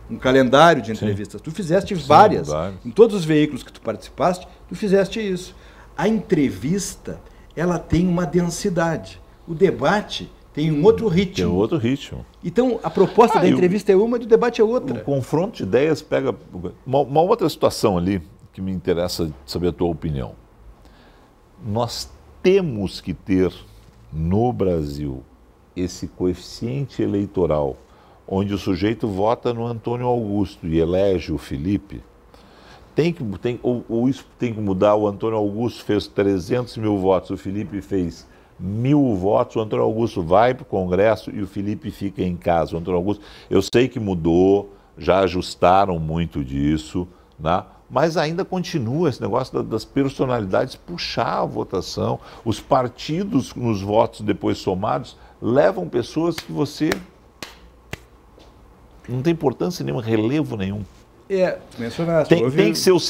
[SPEAKER 3] um calendário de entrevistas. Sim. Tu fizeste várias. Em todos os veículos que tu participaste, tu fizeste isso. A entrevista, ela tem uma densidade. O debate tem um outro ritmo.
[SPEAKER 1] Tem outro ritmo.
[SPEAKER 3] Então, a proposta da entrevista é uma e do debate é outra.
[SPEAKER 1] O confronto de ideias pega... Uma outra situação ali que me interessa saber a tua opinião. Nós temos que ter no Brasil esse coeficiente eleitoral onde o sujeito vota no Antônio Augusto e elege o Felipe. Ou isso tem que mudar. O Antônio Augusto fez 300 mil votos, o Felipe fez 1000 votos, o Antônio Augusto vai para o Congresso e o Felipe fica em casa. O Antônio Augusto, eu sei que mudou, já ajustaram muito disso, né? Mas ainda continua esse negócio das personalidades puxar a votação. Os partidos, nos votos depois somados, levam pessoas que você não tem importância nenhuma, relevo nenhum.
[SPEAKER 3] Mencionaste.
[SPEAKER 1] Tem que ser os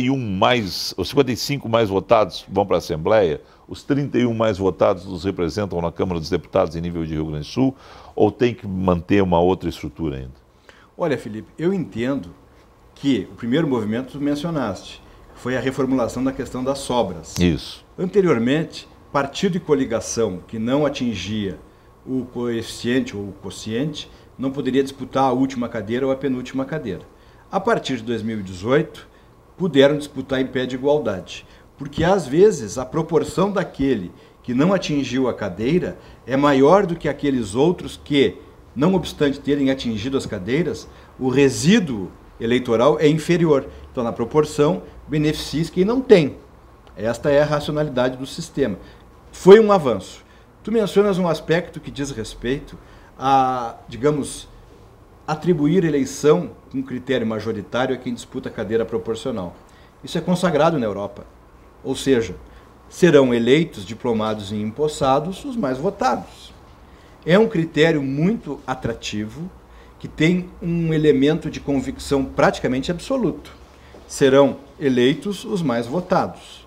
[SPEAKER 1] 55 mais votados vão para a Assembleia, os 31 mais votados os representam na Câmara dos Deputados em nível de Rio Grande do Sul, ou tem que manter uma outra estrutura ainda?
[SPEAKER 3] Olha, Felipe, eu entendo que o primeiro movimento tu mencionaste foi a reformulação da questão das sobras.
[SPEAKER 1] Isso.
[SPEAKER 3] Anteriormente, partido e coligação que não atingia o coeficiente ou o quociente não poderia disputar a última cadeira ou a penúltima cadeira. A partir de 2018, puderam disputar em pé de igualdade, porque às vezes a proporção daquele que não atingiu a cadeira é maior do que aqueles outros que, não obstante terem atingido as cadeiras, o resíduo eleitoral é inferior. Então, na proporção, beneficia quem não tem. Esta é a racionalidade do sistema. Foi um avanço. Tu mencionas um aspecto que diz respeito a, digamos, atribuir eleição com critério majoritário a quem disputa a cadeira proporcional. Isso é consagrado na Europa. Ou seja, serão eleitos, diplomados e empossados os mais votados. É um critério muito atrativo, que tem um elemento de convicção praticamente absoluto. Serão eleitos os mais votados.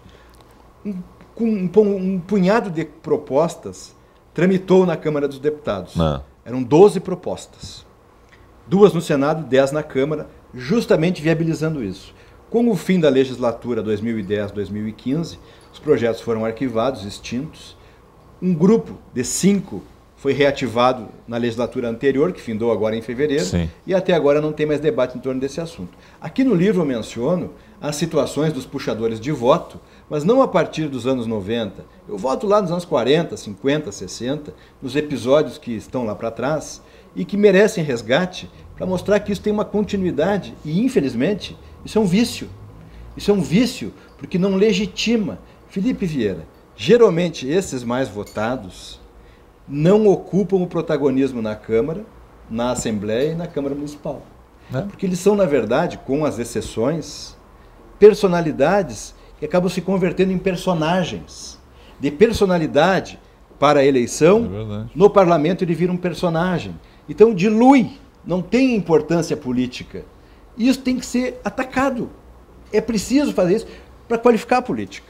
[SPEAKER 3] Um punhado de propostas tramitou na Câmara dos Deputados. Eram 12 propostas. 2 no Senado, 10 na Câmara, justamente viabilizando isso. Com o fim da legislatura 2010-2015, os projetos foram arquivados, extintos. Um grupo de 5 foi reativado na legislatura anterior, que findou agora em fevereiro,
[SPEAKER 1] Sim.
[SPEAKER 3] E até agora não tem mais debate em torno desse assunto. Aqui no livro eu menciono as situações dos puxadores de voto, mas não a partir dos anos 90. Eu volto lá nos anos 40, 50, 60, nos episódios que estão lá para trás e que merecem resgate para mostrar que isso tem uma continuidade e, infelizmente, isso é um vício. Isso é um vício porque não legitima. Felipe Vieira, geralmente esses mais votados não ocupam o protagonismo na Câmara, na Assembleia e na Câmara Municipal. Porque eles são, na verdade, com as exceções, personalidades que acabam se convertendo em personagens. De personalidade para a eleição, no parlamento ele vira um personagem. Então dilui, não tem importância política. Isso tem que ser atacado. É preciso fazer isso para qualificar a política.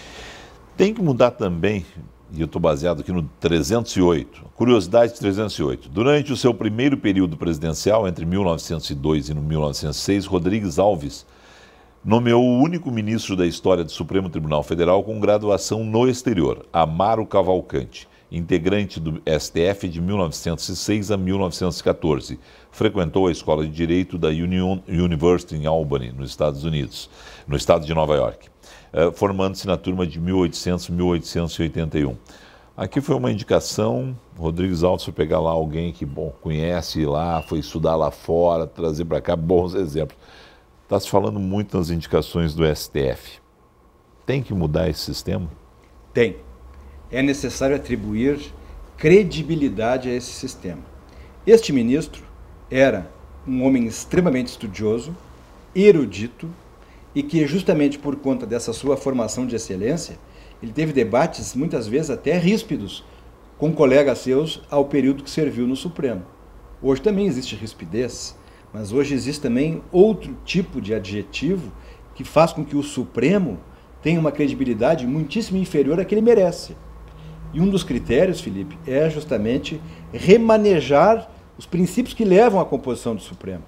[SPEAKER 1] Tem que mudar também... E eu estou baseado aqui no 308, curiosidade de 308. Durante o seu primeiro período presidencial, entre 1902 e 1906, Rodrigues Alves nomeou o único ministro da história do Supremo Tribunal Federal com graduação no exterior, Amaro Cavalcante, integrante do STF de 1906 a 1914. Frequentou a Escola de Direito da Union University em Albany, nos Estados Unidos, no estado de Nova York. Formando-se na turma de 1800 e 1881. Aqui foi uma indicação, Rodrigues Alves foi pegar lá alguém que, conhece lá, foi estudar lá fora, trazer para cá bons exemplos. Está se falando muito nas indicações do STF. Tem que mudar esse sistema?
[SPEAKER 3] Tem. É necessário atribuir credibilidade a esse sistema. Este ministro era um homem extremamente estudioso, erudito, e que justamente por conta dessa sua formação de excelência, ele teve debates muitas vezes até ríspidos com colegas seus ao período que serviu no Supremo. Hoje também existe rispidez, mas hoje existe também outro tipo de adjetivo que faz com que o Supremo tenha uma credibilidade muitíssimo inferior à que ele merece. E um dos critérios, Felipe, é justamente remanejar os princípios que levam à composição do Supremo.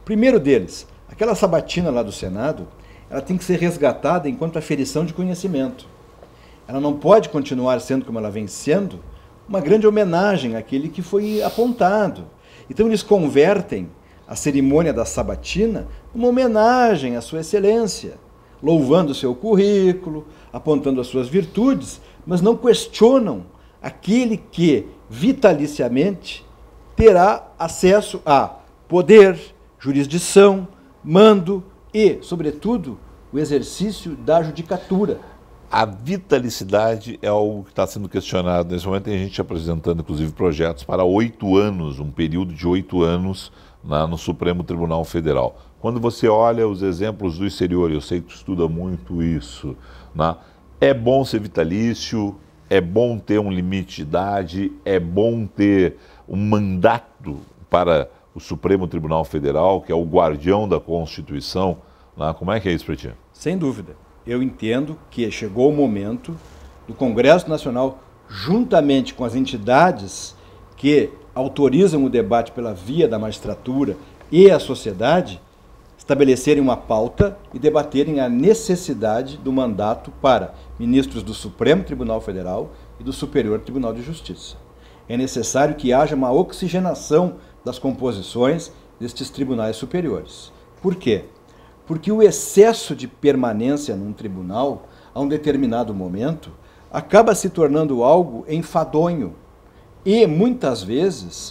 [SPEAKER 3] Primeiro deles, aquela sabatina lá do Senado, ela tem que ser resgatada enquanto aferição de conhecimento. Ela não pode continuar sendo, como ela vem sendo, uma grande homenagem àquele que foi apontado. Então eles convertem a cerimônia da sabatina numa homenagem à sua excelência, louvando o seu currículo, apontando as suas virtudes, mas não questionam aquele que vitaliciamente terá acesso a poder, jurisdição, mando e, sobretudo, o exercício da judicatura.
[SPEAKER 1] A vitalicidade é algo que está sendo questionado. Nesse momento tem gente apresentando, inclusive, projetos para 8 anos, um período de 8 anos no Supremo Tribunal Federal. Quando você olha os exemplos do exterior, eu sei que tu estuda muito isso, né? É bom ser vitalício, é bom ter um limite de idade, é bom ter um mandato para o Supremo Tribunal Federal, que é o guardião da Constituição, né? Como é que é isso para ti?
[SPEAKER 3] Sem dúvida. Eu entendo que chegou o momento do Congresso Nacional, juntamente com as entidades que autorizam o debate pela via da magistratura e a sociedade, estabelecerem uma pauta e debaterem a necessidade do mandato para ministros do Supremo Tribunal Federal e do Superior Tribunal de Justiça. É necessário que haja uma oxigenação das composições destes tribunais superiores. Por quê? Porque o excesso de permanência num tribunal, a um determinado momento, acaba se tornando algo enfadonho. E muitas vezes,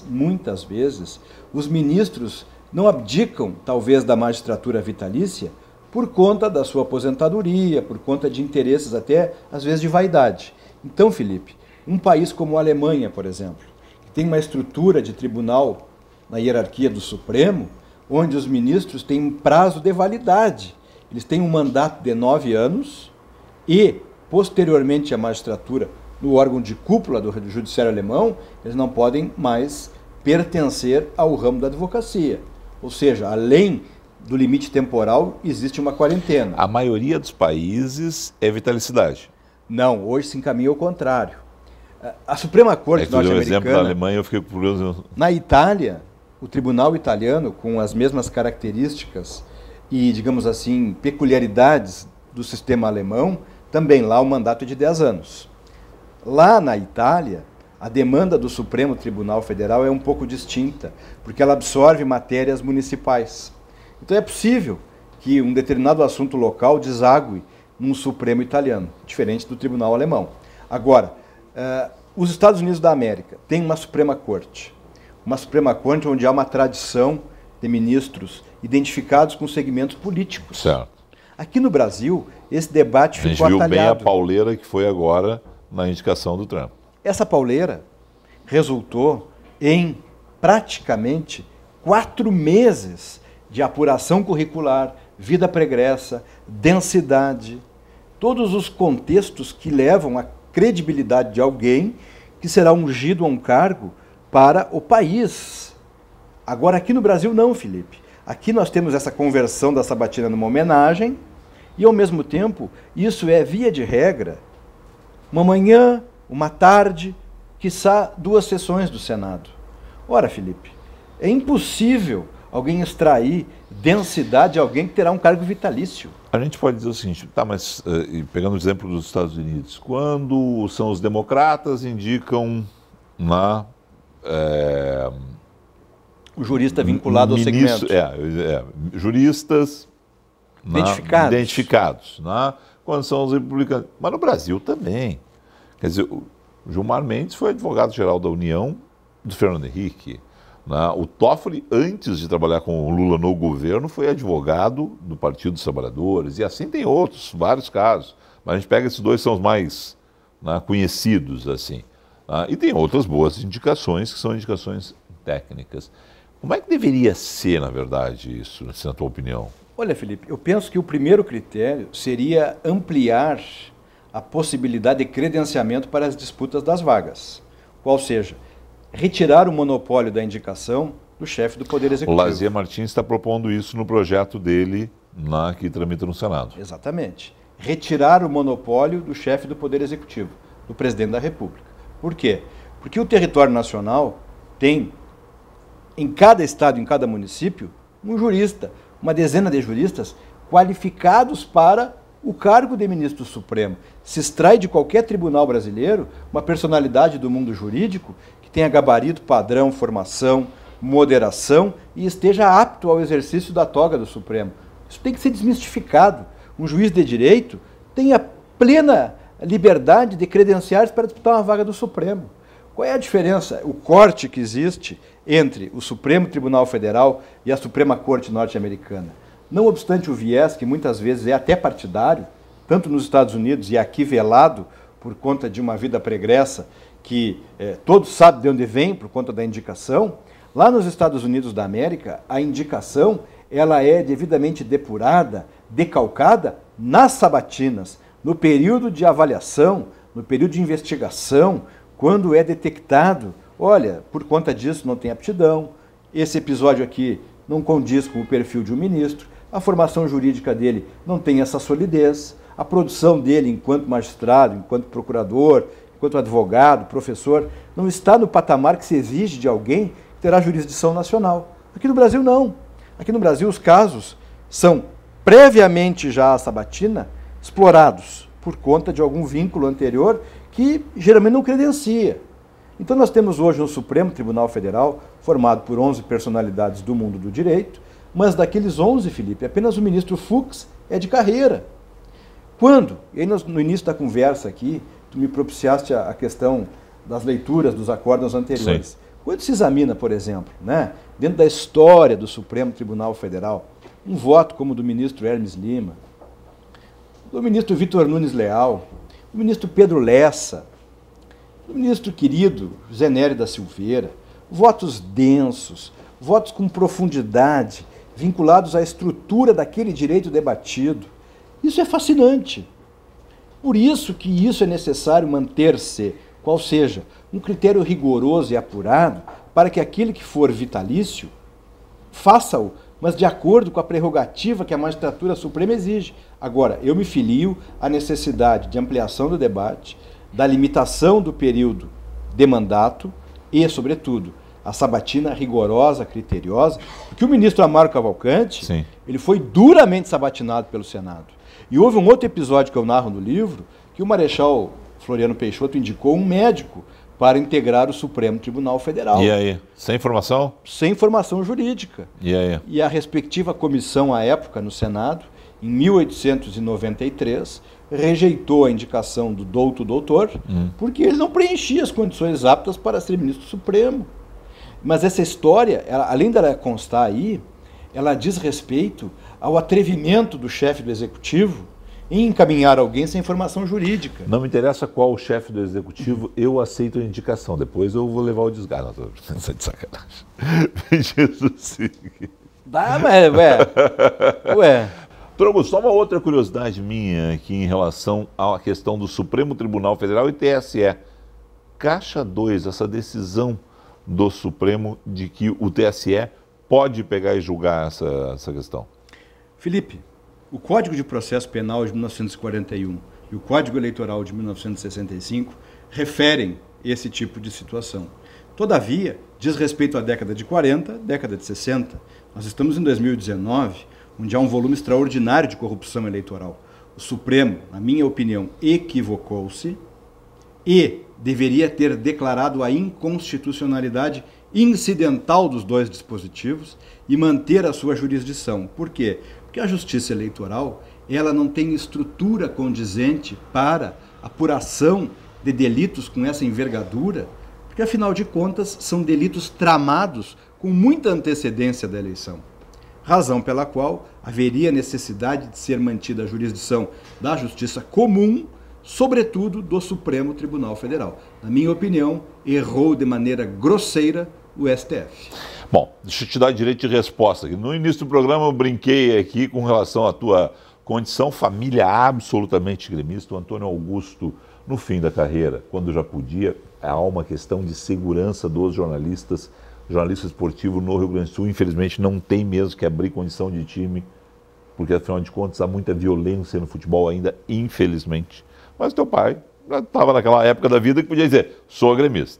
[SPEAKER 3] os ministros não abdicam, talvez, da magistratura vitalícia por conta da sua aposentadoria, por conta de interesses até, às vezes, de vaidade. Então, Felipe, um país como a Alemanha, por exemplo, que tem uma estrutura de tribunal na hierarquia do Supremo, onde os ministros têm um prazo de validade. Eles têm um mandato de 9 anos e, posteriormente, a magistratura, no órgão de cúpula do judiciário alemão, eles não podem mais pertencer ao ramo da advocacia. Ou seja, além do limite temporal, existe uma quarentena.
[SPEAKER 1] A maioria dos países é vitalicidade.
[SPEAKER 3] Não, hoje se encaminha ao contrário. A Suprema Corte norte-americana...
[SPEAKER 1] O exemplo da Alemanha, eu fiquei curioso.
[SPEAKER 3] Na Itália, o tribunal italiano, com as mesmas características e, digamos assim, peculiaridades do sistema alemão, também lá o mandato é de 10 anos. Lá na Itália, a demanda do Supremo Tribunal Federal é um pouco distinta, porque ela absorve matérias municipais. Então é possível que um determinado assunto local desague num Supremo italiano, diferente do Tribunal alemão. Agora, os Estados Unidos da América têm uma Suprema Corte. Uma Suprema Corte onde há uma tradição de ministros identificados com segmentos políticos.
[SPEAKER 1] Certo.
[SPEAKER 3] Aqui no Brasil, esse debate ficou atalhado.
[SPEAKER 1] A gente viu bem a pauleira que foi agora na indicação do Trump.
[SPEAKER 3] Essa pauleira resultou em praticamente 4 meses de apuração curricular, vida pregressa, densidade, todos os contextos que levam à credibilidade de alguém que será ungido a um cargo para o país. Agora, aqui no Brasil, não, Felipe. Aqui nós temos essa conversão da sabatina numa homenagem e, ao mesmo tempo, isso é, via de regra, uma manhã, uma tarde, quiçá 2 sessões do Senado. Ora, Felipe, é impossível alguém extrair densidade de alguém que terá um cargo vitalício.
[SPEAKER 1] A gente pode dizer o seguinte, tá, mas pegando o exemplo dos Estados Unidos, quando são os democratas indicam
[SPEAKER 3] o jurista vinculado ao segmento.
[SPEAKER 1] Juristas identificados. Quando são os republicanos. Mas no Brasil também. Quer dizer, o Gilmar Mendes foi advogado-geral da União do Fernando Henrique. O Toffoli, antes de trabalhar com o Lula no governo, foi advogado do Partido dos Trabalhadores. E assim tem outros, vários casos. Mas a gente pega esses 2, são os mais conhecidos, assim. E tem outras boas indicações, que são indicações técnicas. Como é que deveria ser, na verdade, isso, na tua opinião?
[SPEAKER 3] Olha, Felipe, eu penso que o primeiro critério seria ampliar a possibilidade de credenciamento para as disputas das vagas. Qual seja, retirar o monopólio da indicação do chefe do Poder Executivo.
[SPEAKER 1] O Lazier Martins está propondo isso no projeto dele, que tramita no Senado.
[SPEAKER 3] Exatamente. Retirar o monopólio do chefe do Poder Executivo, do Presidente da República. Por quê? Porque o território nacional tem, em cada estado, em cada município, um jurista, uma dezena de juristas qualificados para o cargo de ministro do Supremo. Se extrai de qualquer tribunal brasileiro uma personalidade do mundo jurídico que tenha gabarito, padrão, formação, moderação e esteja apto ao exercício da toga do Supremo. Isso tem que ser desmistificado. Um juiz de direito tem a plena liberdade de credenciais para disputar uma vaga do Supremo. Qual é a diferença, o corte que existe entre o Supremo Tribunal Federal e a Suprema Corte norte-americana? Não obstante o viés, que muitas vezes é até partidário, tanto nos Estados Unidos e aqui velado por conta de uma vida pregressa, que todos sabem de onde vem por conta da indicação, lá nos Estados Unidos da América, a indicação ela é devidamente depurada, decalcada nas sabatinas, no período de avaliação, no período de investigação, quando é detectado, olha, por conta disso não tem aptidão, esse episódio aqui não condiz com o perfil de um ministro, a formação jurídica dele não tem essa solidez, a produção dele enquanto magistrado, enquanto procurador, enquanto advogado, professor, não está no patamar que se exige de alguém que terá jurisdição nacional. Aqui no Brasil não. Aqui no Brasil os casos são previamente já à sabatina explorados por conta de algum vínculo anterior que geralmente não credencia. Então nós temos hoje um Supremo Tribunal Federal formado por 11 personalidades do mundo do direito, mas daqueles 11, Felipe, apenas o ministro Fux é de carreira. Quando? E aí no início da conversa aqui, tu me propiciaste a questão das leituras dos acórdãos anteriores. Sim. Quando se examina, por exemplo, né, dentro da história do Supremo Tribunal Federal, um voto como o do ministro Hermes Lima, do ministro Vitor Nunes Leal, do ministro Pedro Lessa, do ministro querido José Nery da Silveira, votos densos, votos com profundidade, vinculados à estrutura daquele direito debatido. Isso é fascinante. Por isso que isso é necessário manter-se, qual seja, um critério rigoroso e apurado para que aquele que for vitalício faça-o, mas de acordo com a prerrogativa que a magistratura suprema exige. Agora, eu me filio à necessidade de ampliação do debate, da limitação do período de mandato e, sobretudo, a sabatina rigorosa, criteriosa, porque o ministro Amaro Cavalcante, sim, ele foi duramente sabatinado pelo Senado. E houve um outro episódio que eu narro no livro, que o Marechal Floriano Peixoto indicou um médico para integrar o Supremo Tribunal Federal.
[SPEAKER 1] E aí? Sem formação?
[SPEAKER 3] Sem formação jurídica.
[SPEAKER 1] E aí?
[SPEAKER 3] E a respectiva comissão, à época, no Senado, em 1893, rejeitou a indicação do doutor, porque ele não preenchia as condições aptas para ser ministro supremo. Mas essa história, além dela constar aí, ela diz respeito ao atrevimento do chefe do Executivo em encaminhar alguém sem formação jurídica.
[SPEAKER 1] Não me interessa qual o chefe do Executivo, eu aceito a indicação. Depois eu vou levar o desgaste. Não, de sacanagem. Jesus.
[SPEAKER 3] Dá, mas, ué.
[SPEAKER 1] Trogo, só uma outra curiosidade minha aqui em relação à questão do Supremo Tribunal Federal e TSE. Caixa 2, essa decisão do Supremo de que o TSE pode pegar e julgar essa questão.
[SPEAKER 3] Felipe, o Código de Processo Penal de 1941 e o Código Eleitoral de 1965 referem esse tipo de situação. Todavia, diz respeito à década de 40, década de 60. Nós estamos em 2019, onde há um volume extraordinário de corrupção eleitoral. O Supremo, na minha opinião, equivocou-se e deveria ter declarado a inconstitucionalidade incidental dos dois dispositivos e manter a sua jurisdição. Por quê? Porque a Justiça Eleitoral ela não tem estrutura condizente para apuração de delitos com essa envergadura, porque, afinal de contas, são delitos tramados com muita antecedência da eleição. Razão pela qual haveria necessidade de ser mantida a jurisdição da Justiça Comum, sobretudo do Supremo Tribunal Federal. Na minha opinião, errou de maneira grosseira o STF.
[SPEAKER 1] Bom, deixa eu te dar direito de resposta. No início do programa eu brinquei aqui com relação à tua condição, família absolutamente gremista. O Antônio Augusto, no fim da carreira, quando já podia, há uma questão de segurança dos jornalistas. Jornalista esportivo no Rio Grande do Sul, infelizmente, não tem mesmo que abrir condição de time, porque, afinal de contas, há muita violência no futebol ainda, infelizmente. Mas teu pai já estava naquela época da vida que podia dizer, sou gremista.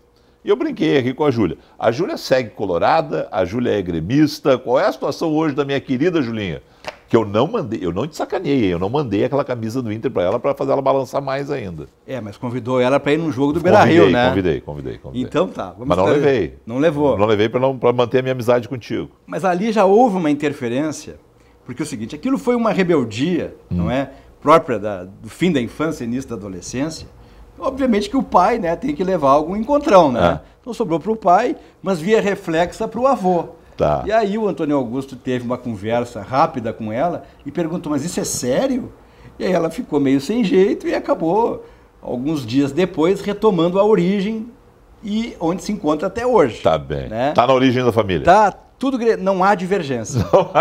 [SPEAKER 1] E eu brinquei aqui com a Júlia. A Júlia segue colorada, a Júlia é gremista. Qual é a situação hoje da minha querida Julinha? Que eu não mandei, eu não te sacaneei, eu não mandei aquela camisa do Inter para ela para fazer ela balançar mais ainda.
[SPEAKER 3] Mas convidou ela para ir num jogo do Beira-Rio, né?
[SPEAKER 1] Convidei.
[SPEAKER 3] Então tá.
[SPEAKER 1] Mas não levei.
[SPEAKER 3] Não levou.
[SPEAKER 1] Não levei para manter a minha amizade contigo.
[SPEAKER 3] Mas ali já houve uma interferência, porque é o seguinte, aquilo foi uma rebeldia, não é? Própria do fim da infância e início da adolescência. Obviamente que o pai, né, tem que levar algum encontrão, né? Então sobrou para o pai, mas via reflexa para o avô.
[SPEAKER 1] Tá.
[SPEAKER 3] E aí o Antônio Augusto teve uma conversa rápida com ela e perguntou, mas isso é sério? E aí ela ficou meio sem jeito e acabou, alguns dias depois, retomando a origem e onde se encontra até hoje.
[SPEAKER 1] Tá bem.
[SPEAKER 3] Né?
[SPEAKER 1] Tá na origem da família.
[SPEAKER 3] Tá, tudo, não há divergência.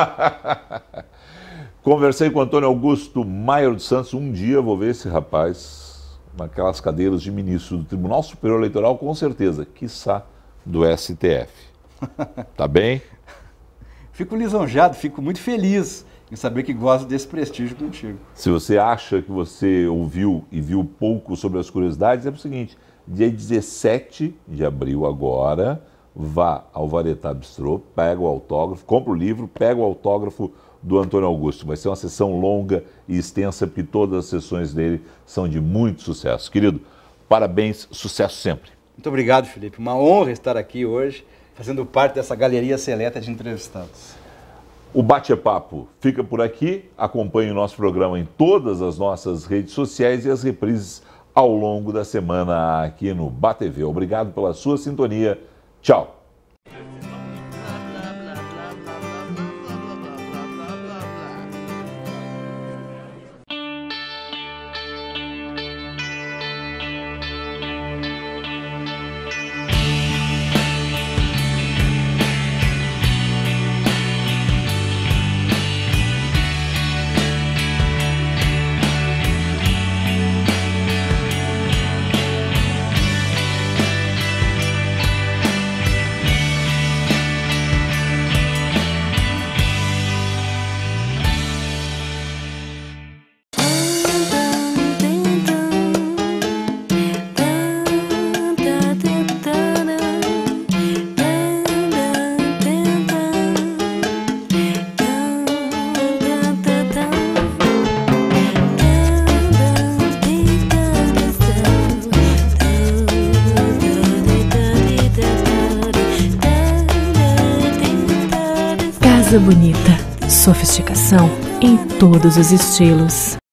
[SPEAKER 1] Conversei com o Antônio Augusto Maier dos Santos. Um dia vou ver esse rapaz naquelas cadeiras de ministro do Tribunal Superior Eleitoral, com certeza, quiçá do STF. Tá bem?
[SPEAKER 3] Fico lisonjeado, fico muito feliz em saber que gosto desse prestígio contigo.
[SPEAKER 1] Se você acha que você ouviu e viu pouco sobre as curiosidades, é o seguinte, dia 17 de abril agora, vá ao Vareta Bistrô, pega o autógrafo, compra o livro, pega o autógrafo do Antônio Augusto. Vai ser uma sessão longa e extensa, porque todas as sessões dele são de muito sucesso. Querido, parabéns, sucesso sempre.
[SPEAKER 3] Muito obrigado, Felipe. Uma honra estar aqui hoje, fazendo parte dessa galeria seleta de entrevistados.
[SPEAKER 1] O Bate-Papo fica por aqui. Acompanhe o nosso programa em todas as nossas redes sociais e as reprises ao longo da semana aqui no BaTV. Obrigado pela sua sintonia. Tchau.
[SPEAKER 2] Casa Bonita. Sofisticação em todos os estilos.